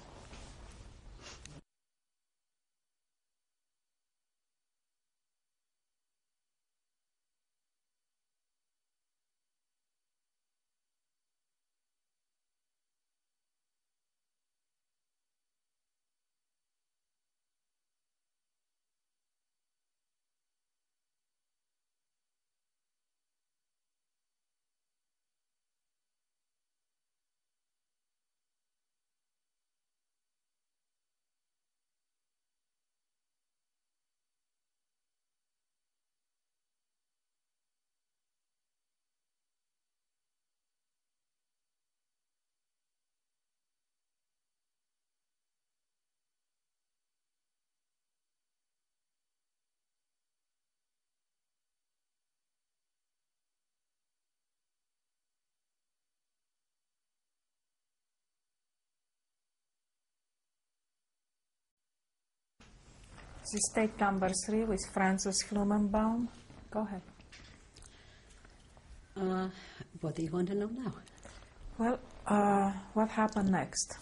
This is take number 3 with Francis Flumenbaum. Go ahead. What do you want to know now? Well, what happened next?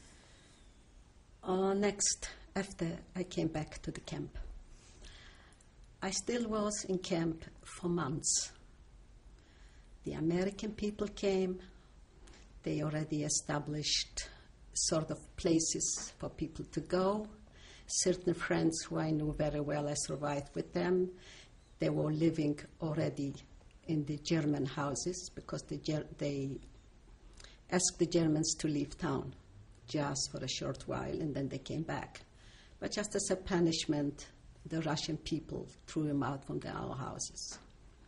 Next, after I came back to the camp, I still was in camp for months. The American people came. They already established sort of places for people to go. Certain friends who I knew very well, I survived with them. They were living already in the German houses because they asked the Germans to leave town just for a short while, and then they came back. But just as a punishment, the Russian people threw them out from our houses.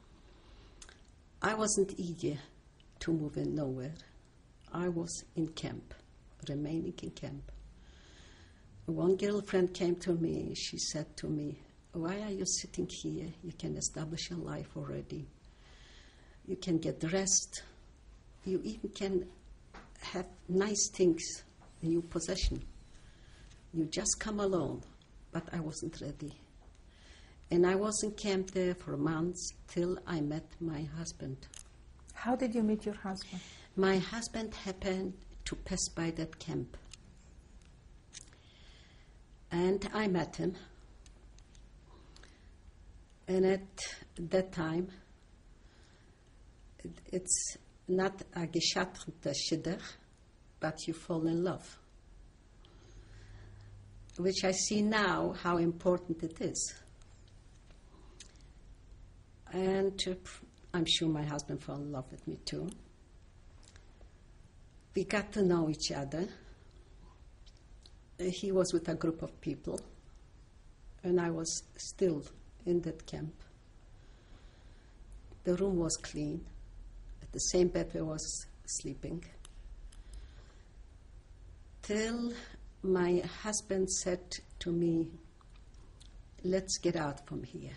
I wasn't eager to move in nowhere. I was in camp, remaining in camp. One girlfriend came to me, she said to me, "Why are you sitting here? You can establish a life already. You can get rest. You even can have nice things in your possession. You just come alone." But I wasn't ready. And I was in camp there for months till I met my husband. How did you meet your husband? My husband happened to pass by that camp. And I met him. And at that time, it's not a gescheiterte Schidder, but you fall in love. Which I see now how important it is. And I'm sure my husband fell in love with me too. We got to know each other. He was with a group of people, and I was still in that camp. The room was clean. At the same bed I was sleeping. Till my husband said to me, "Let's get out from here."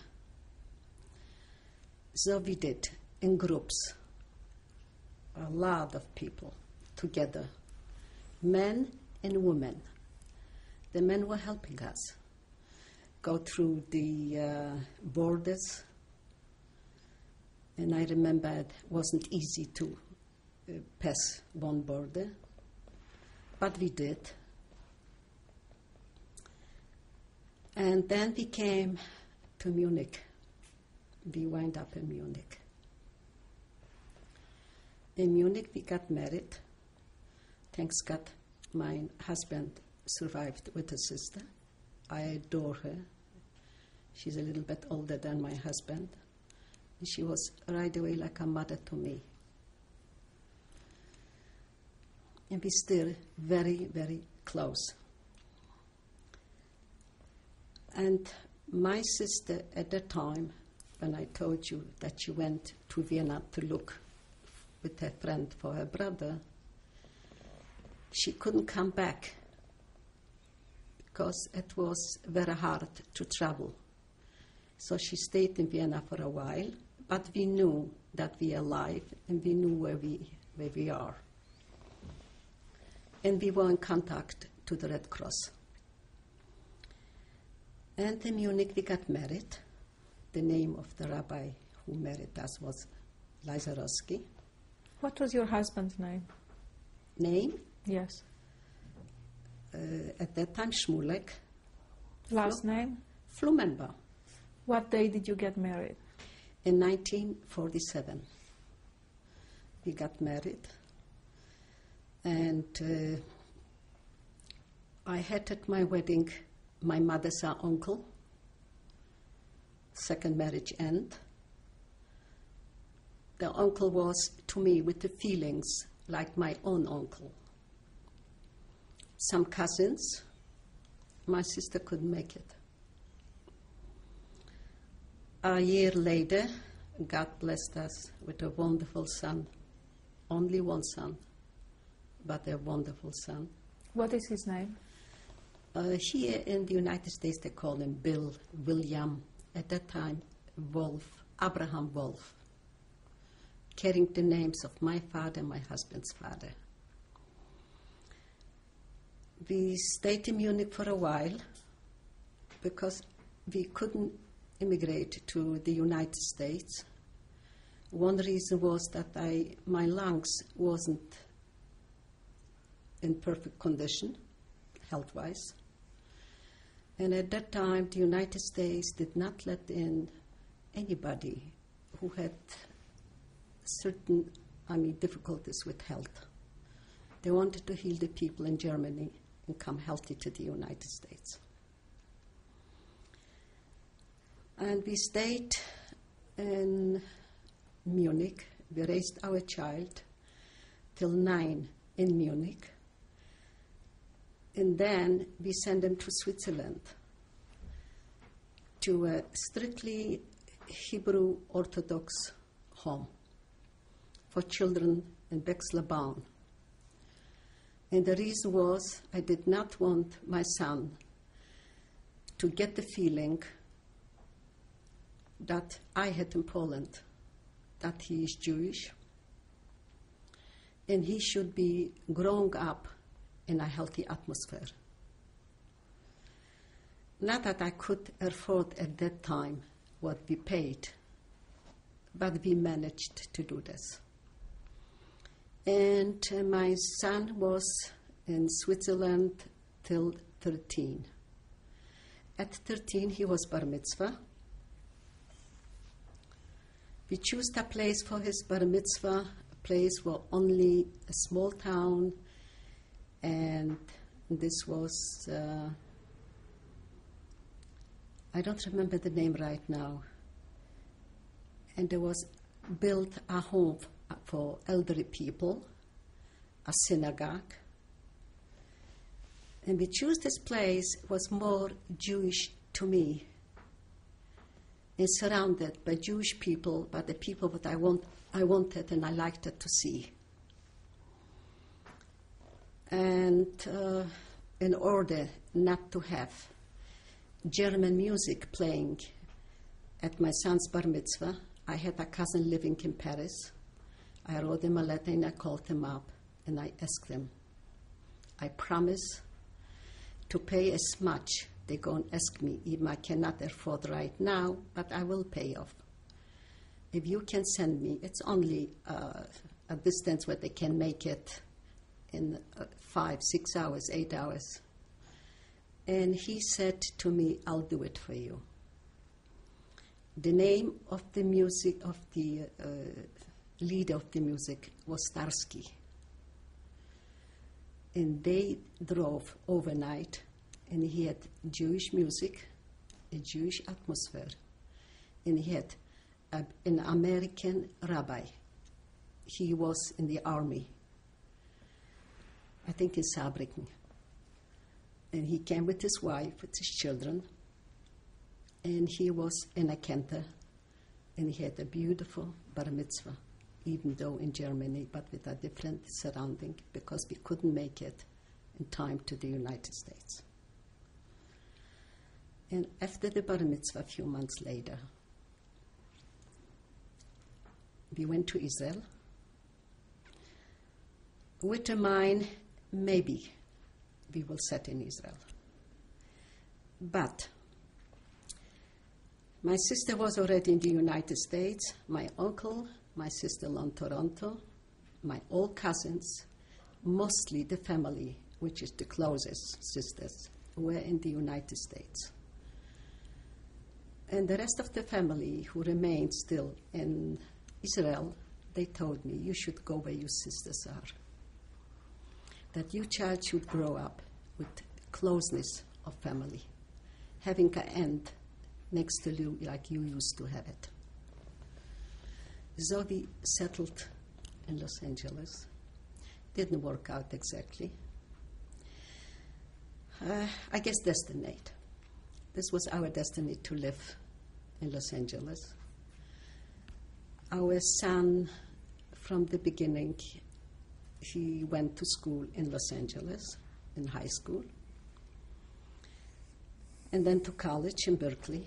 So we did, in groups, a lot of people together, men and women. The men were helping us go through the borders. And I remember it wasn't easy to pass one border, but we did. And then we came to Munich. We wound up in Munich. In Munich, we got married. Thanks God, my husband survived with a sister. I adore her. She's a little bit older than my husband. And she was right away like a mother to me. And we're still very, very close. And my sister at that time, when I told you that she went to Vienna to look with her friend for her brother, she couldn't come back because it was very hard to travel. So she stayed in Vienna for a while, but we knew that we are alive and we knew where we are. And we were in contact to the Red Cross. And in Munich we got married. The name of the rabbi who married us was Lazarowski. What was your husband's name? Name? Yes. At that time, Shmulek. Last name? Flumenbaum. What day did you get married? In 1947. We got married. And I had at my wedding my mother's uncle. Second marriage end. The uncle was, to me, with the feelings like my own uncle. Some cousins. My sister couldn't make it. A year later, God blessed us with a wonderful son. Only one son, but a wonderful son. What is his name? Here in the United States, they call him Bill, William. At that time, Wolf, Abraham Wolf, carrying the names of my father and my husband's father. We stayed in Munich for a while because we couldn't immigrate to the United States. One reason was that my lungs wasn't in perfect condition, health-wise. And at that time, the United States did not let in anybody who had certain, difficulties with health. They wanted to heal the people in Germany and come healthy to the United States. And we stayed in Munich. We raised our child till 9 in Munich. And then we sent him to Switzerland, to a strictly Hebrew Orthodox home for children in Flumenbaum. And the reason was I did not want my son to get the feeling that I had in Poland, that he is Jewish, and he should be growing up in a healthy atmosphere. Not that I could afford at that time what we paid, but we managed to do this. And my son was in Switzerland till 13. At 13, he was bar mitzvah. We chose a place for his bar mitzvah. A place was only a small town, and this was, I don't remember the name right now. And there was built a home for elderly people, a synagogue. And we chose this place, was more Jewish to me. It's surrounded by Jewish people, by the people that I wanted and I liked it to see. And in order not to have German music playing at my son's bar mitzvah, I had a cousin living in Paris. I wrote him a letter and I called him up and I asked them, I promise to pay as much. They go and ask me, even I cannot afford right now, but I will pay off. If you can send me, it's only a distance where they can make it in 5, 6 hours, 8 hours. And he said to me, I'll do it for you. The name of the music, of the leader of the music was Starsky. And they drove overnight, and he had Jewish music, a Jewish atmosphere, and he had an American rabbi. He was in the army, I think in Saarbrücken. And he came with his wife, with his children, and he was in a cantor, and he had a beautiful bar mitzvah, even though in Germany, but with a different surrounding, because we couldn't make it in time to the United States. And after the bar mitzvah, a few months later, we went to Israel with a mind, maybe we will set in Israel. But my sister was already in the United States, my uncle, my sister in Toronto, my all cousins, mostly the family, which is the closest sisters, were in the United States. And the rest of the family who remained still in Israel, they told me, you should go where your sisters are. That your child should grow up with closeness of family, having an aunt next to you like you used to have it. So we settled in Los Angeles. Didn't work out exactly. I guess destiny. This was our destiny to live in Los Angeles. Our son, from the beginning, he went to school in Los Angeles, in high school, and then to college in Berkeley.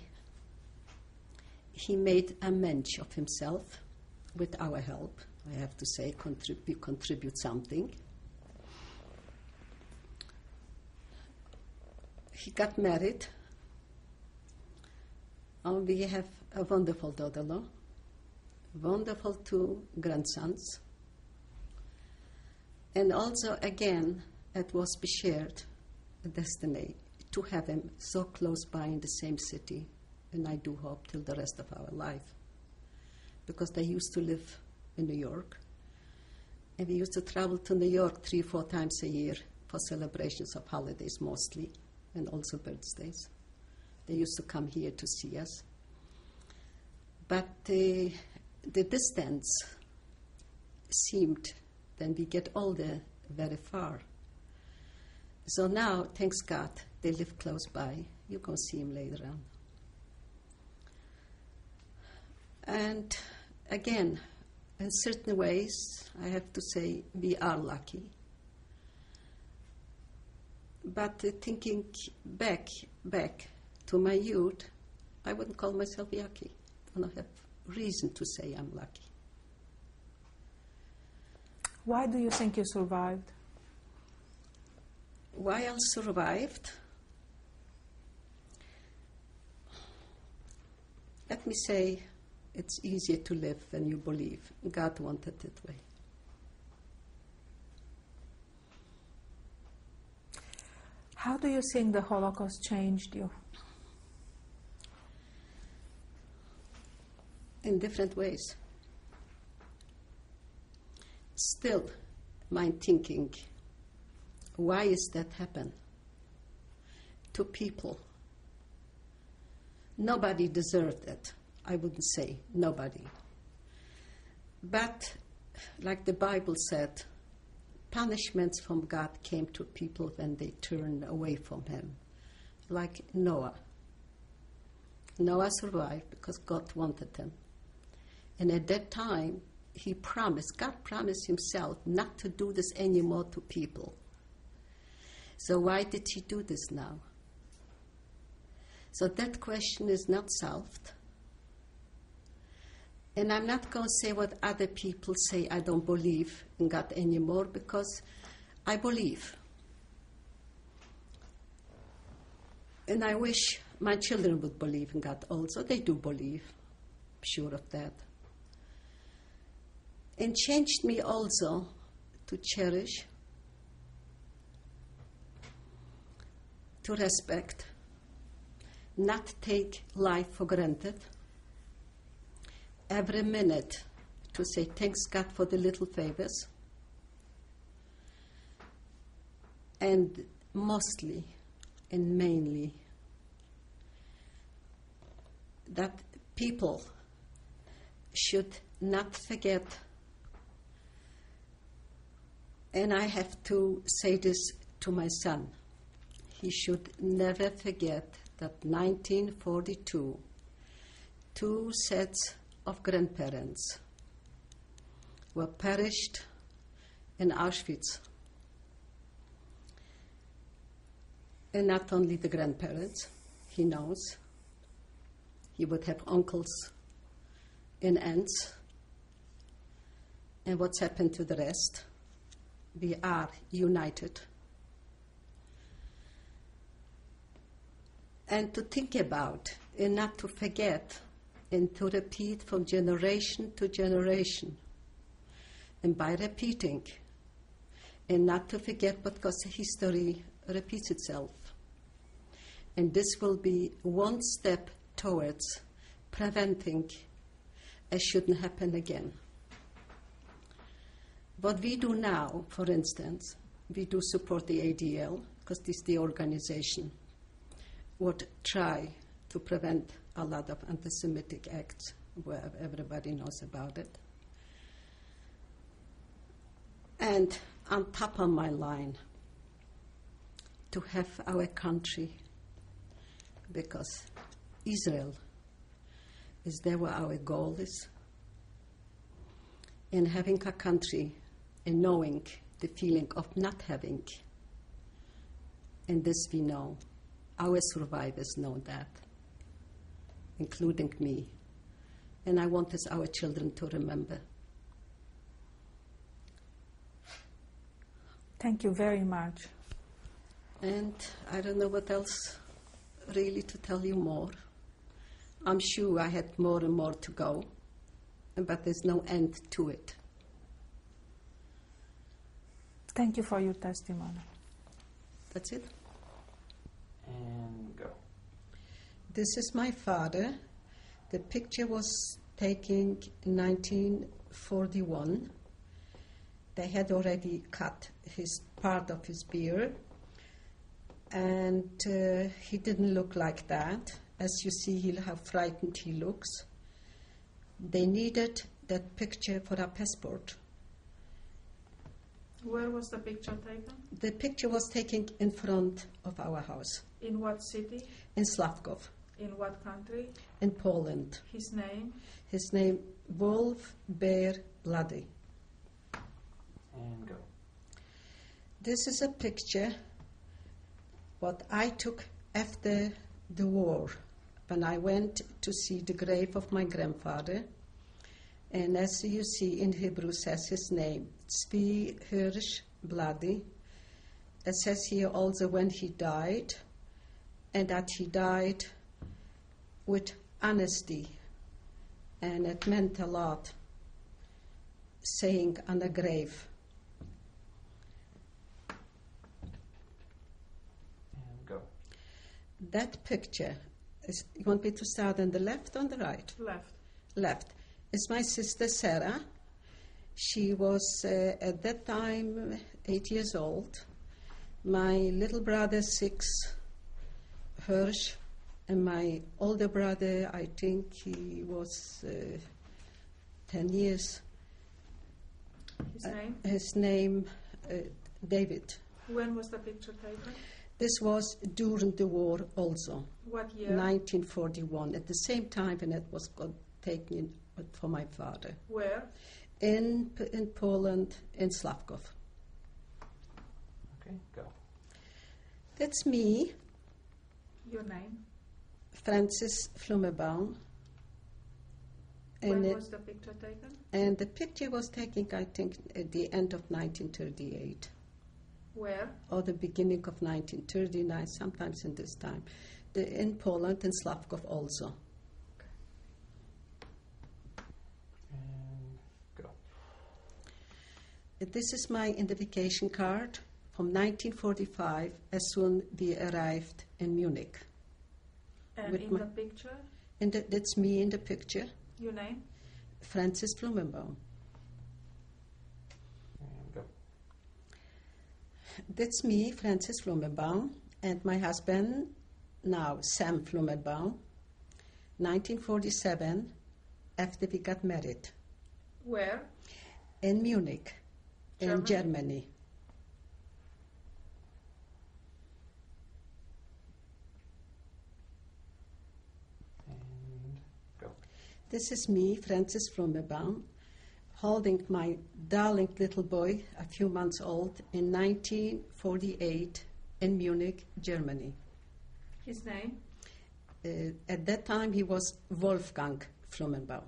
He made a mensch of himself with our help. I have to say, we contribute something. He got married. We have a wonderful daughter-in-law. wonderful two grandsons. And also, again, it was shared a destiny to have him so close by in the same city, and I do hope till the rest of our life. Because they used to live in New York, and we used to travel to New York 3-4 times a year for celebrations of holidays mostly, and also birthdays. They used to come here to see us. But the distance seemed, when we get older, very far. So now, thanks God, they live close by. You can see him later on. And again, in certain ways, I have to say, we are lucky. But thinking back to my youth, I wouldn't call myself lucky. I don't have reason to say I'm lucky. Why do you think you survived? Why I survived? Let me say, it's easier to live when you believe. God wanted it that way. How do you think the Holocaust changed you? In different ways. Still, my thinking, why is that happen to people? Nobody deserved it. I wouldn't say nobody. But, like the Bible said, punishments from God came to people when they turned away from Him. Like Noah. Noah survived because God wanted him. And at that time, God promised Himself not to do this anymore to people. So why did He do this now? So that question is not solved. And I'm not going to say what other people say, I don't believe in God anymore, because I believe. And I wish my children would believe in God also. They do believe, I'm sure of that. And changed me also to cherish, to respect, not take life for granted. Every minute to say thanks God for the little favors. And mostly and mainly that people should not forget. And I have to say this to my son. He should never forget that 1942, 2 sets of grandparents were perished in Auschwitz. And not only the grandparents, he knows. He would have uncles and aunts. And what's happened to the rest? We are united. And to think about and not to forget and to repeat from generation to generation. And by repeating and not to forget, because history repeats itself. And this will be one step towards preventing it shouldn't happen again. What we do now, for instance, we do support the ADL, because this is the organization would try to prevent a lot of anti-Semitic acts, where everybody knows about it. And on top of my line, to have our country, because Israel is there where our goal is, and having a country and knowing the feeling of not having, and this we know, our survivors know that, including me, and I want us, our children, to remember. Thank you very much. And I don't know what else really to tell you more. I'm sure I had more and more to go, but there's no end to it. Thank you for your testimony. That's it. And go. This is my father. The picture was taken in 1941. They had already cut his part of his beard, and he didn't look like that. As you see, how frightened he looks. They needed that picture for a passport. Where was the picture taken? The picture was taken in front of our house. In what city? In Slavkov, In what country? in Poland. His name? His name, Wolf Bear Bloody. And go. This is a picture what I took after the war, when I went to see the grave of my grandfather. And as you see in Hebrew says his name, Tzvi Hirsch Bloody. It says here also when he died, and that he died with honesty. And it meant a lot, saying on a grave. And go. That picture, you want me to start on the left or on the right? Left. Left. It's my sister Sarah. She was at that time 8 years old. My little brother 6, Hirsch, and my older brother, I think he was 10 years. His name? His name, David. When was the picture taken? This was during the war also. What year? 1941, at the same time when it was taken for my father. Where? In Poland, in Slavkov. Okay, go. That's me, Your name? Francis Flumenbaum. When was the picture taken? And the picture was taken, I think, at the end of 1938. Where? Or the beginning of 1939, sometimes in this time. In Poland, in Slavkov also. And go. This is my identification card from 1945, as soon we arrived in Munich. And With in the picture? And that's me in the picture, Your name? Francis Flumenbaum. And go. That's me, Francis Flumenbaum, and my husband, now Sam Flumenbaum, 1947, after we got married. Where? In Munich, in Germany? Germany. And go. This is me, Francis Flumenbaum, holding my darling little boy, a few months old, in 1948 in Munich, Germany. His name? At that time, he was Wolfgang Flumenbaum.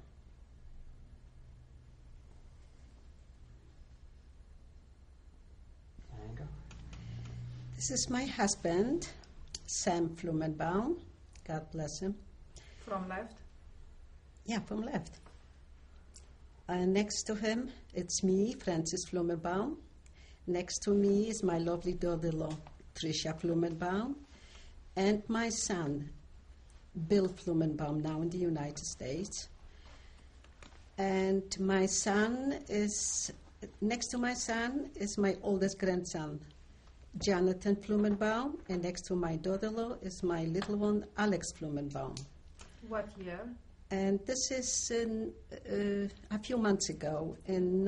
And go. This is my husband, Sam Flumenbaum. God bless him. From left? Yeah, from left. And next to him, it's me, Francis Flumenbaum. Next to me is my lovely daughter-in-law, Tricia Flumenbaum, and my son, Bill Flumenbaum, now in the United States. And my son is, next to my son is my oldest grandson, Jonathan Flumenbaum, and next to my daughter-in-law is my little one, Alex Flumenbaum. What year? And this is a few months ago, in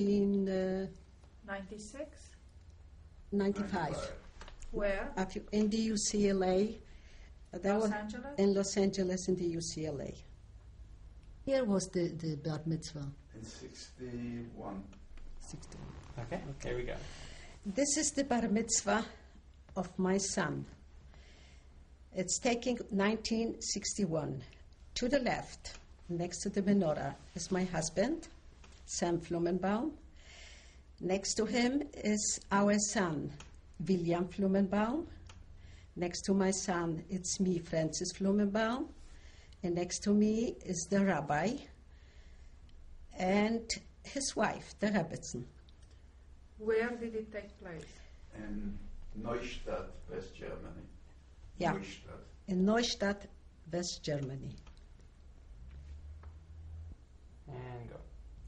1995. 96? Where? In the UCLA. Los Angeles? In Los Angeles, in the UCLA. Here was the bar mitzvah. In 61. 61. Okay, here we go. This is the bar mitzvah of my son. It's taking 1961. To the left, next to the menorah, is my husband, Sam Flumenbaum. Next to him is our son, William Flumenbaum. Next to my son, it's me, Francis Flumenbaum. And next to me is the rabbi, and his wife, the Rebbitzin. Where did it take place? In Neustadt, West Germany. Yeah. Neustadt. In Neustadt, West Germany. And go.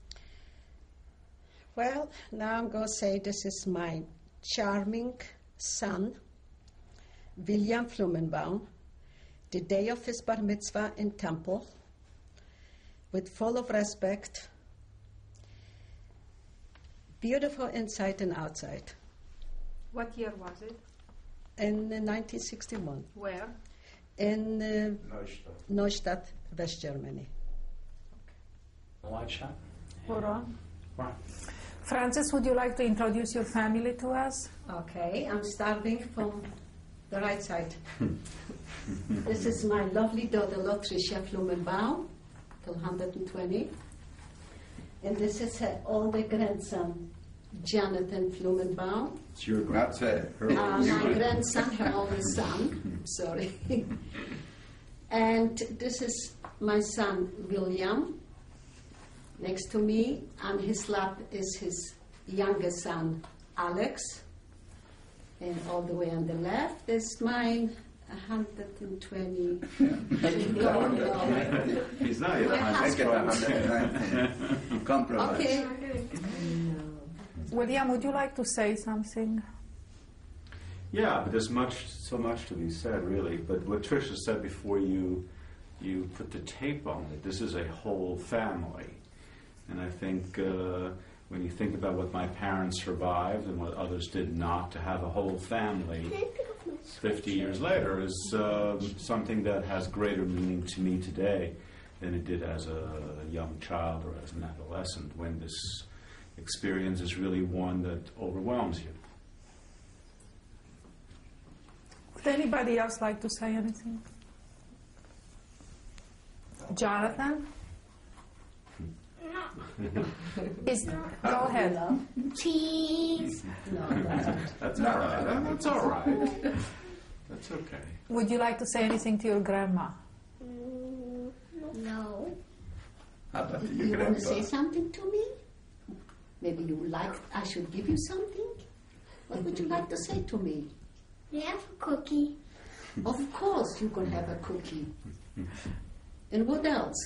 Well, now I'm going to say this is my charming son, William Flumenbaum, the day of his bar mitzvah in temple, with full of respect, beautiful inside and outside. What year was it? In 1961, Where? in Neustadt. Neustadt, West Germany. Wide shot. Hold on. Right. Frances, would you like to introduce your family to us? Okay, I'm starting from the right side. This is my lovely daughter, Latricia Flumenbaum, till 120. And this is her older grandson, Jonathan Flumenbaum. It's your That's it. My grandson, her older son, sorry. And this is my son, William. Next to me, on his lap is his younger son, Alex. And all the way on the left is mine, 120. He's not yet. I get 119. Compromise. Okay. William, would you like to say something? Yeah, but there's so much to be said, really. But what Tricia said before you put the tape on it, this is a whole family. And I think when you think about what my parents survived and what others did not, to have a whole family 50 years later is something that has greater meaning to me today than it did as a young child or as an adolescent, when this experience is really one that overwhelms you. Would anybody else like to say anything? Jonathan? Go ahead. Cheese. That's all right. That's all right. That's okay. Would you like to say anything to your grandma? No. How about You your want to say grandpa? something to me? Maybe you would like I should give you something? What would you like to say to me? We have a cookie. Of course you can have a cookie. And what else?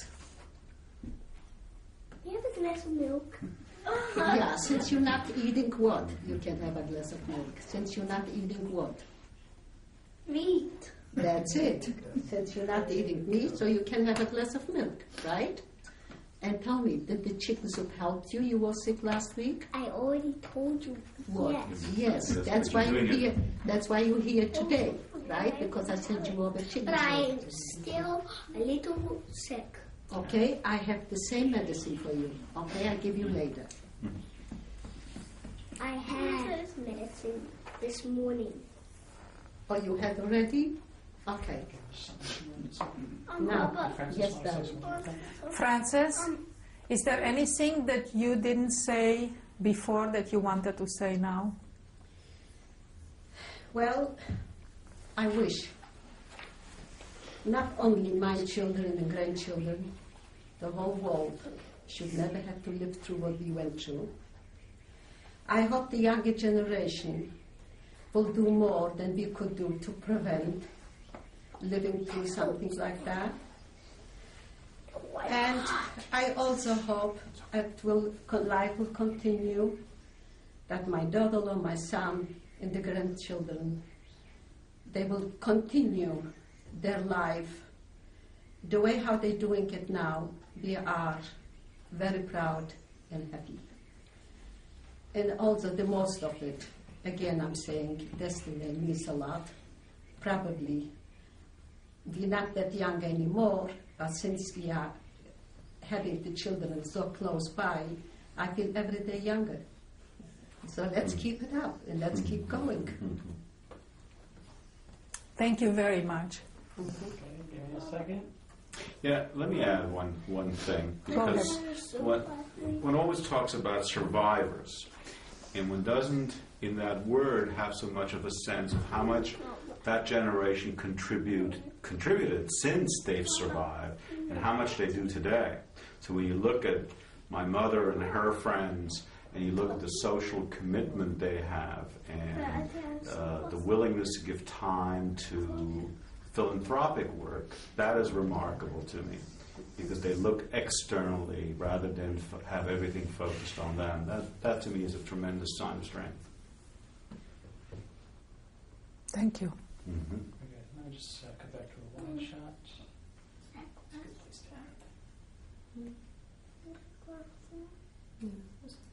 We have a glass of milk. Yeah, since you're not eating what? You can have a glass of milk. Since you're not eating what? Meat. That's it. Since you're not eating meat, so you can have a glass of milk, right? And tell me, did the chicken soup help you? You were sick last week? I already told you. What? Yes. Yes, That's that's what why you're you're doing here. That's why you're here today, right? Because I sent you over chicken But I soup. am still a little sick. Okay, I have the same medicine for you. Okay, I'll give you later. I had medicine this morning. Oh, you had already? Okay. Now, yes, darling. Frances, is there anything that you didn't say before that you wanted to say now? Well, I wish not only my children and grandchildren, the whole world should never have to live through what we went through. I hope the younger generation will do more than we could do to prevent living through something like that. And I also hope that life will continue, that my daughter or my son and the grandchildren, they will continue their life the way how they're doing it now. We are very proud and happy. And also the most of it, again I'm saying, destiny means a lot. Probably we're not that young anymore, but since we are having the children so close by, I feel every day younger. So let's keep it up and let's keep going. Thank you very much. Give me a second. Yeah, let me add one thing, Go ahead. because one always talks about survivors, and one doesn't, in that word, have so much of a sense of how much that generation contributed since they've survived, and how much they do today. So when you look at my mother and her friends, and you look at the social commitment they have and the willingness to give time to philanthropic work, that is remarkable to me, because they look externally rather than have everything focused on them. That to me is a tremendous sign of strength. Thank you. Mm-hmm. Okay, now just come back to a wide shot. Please stand.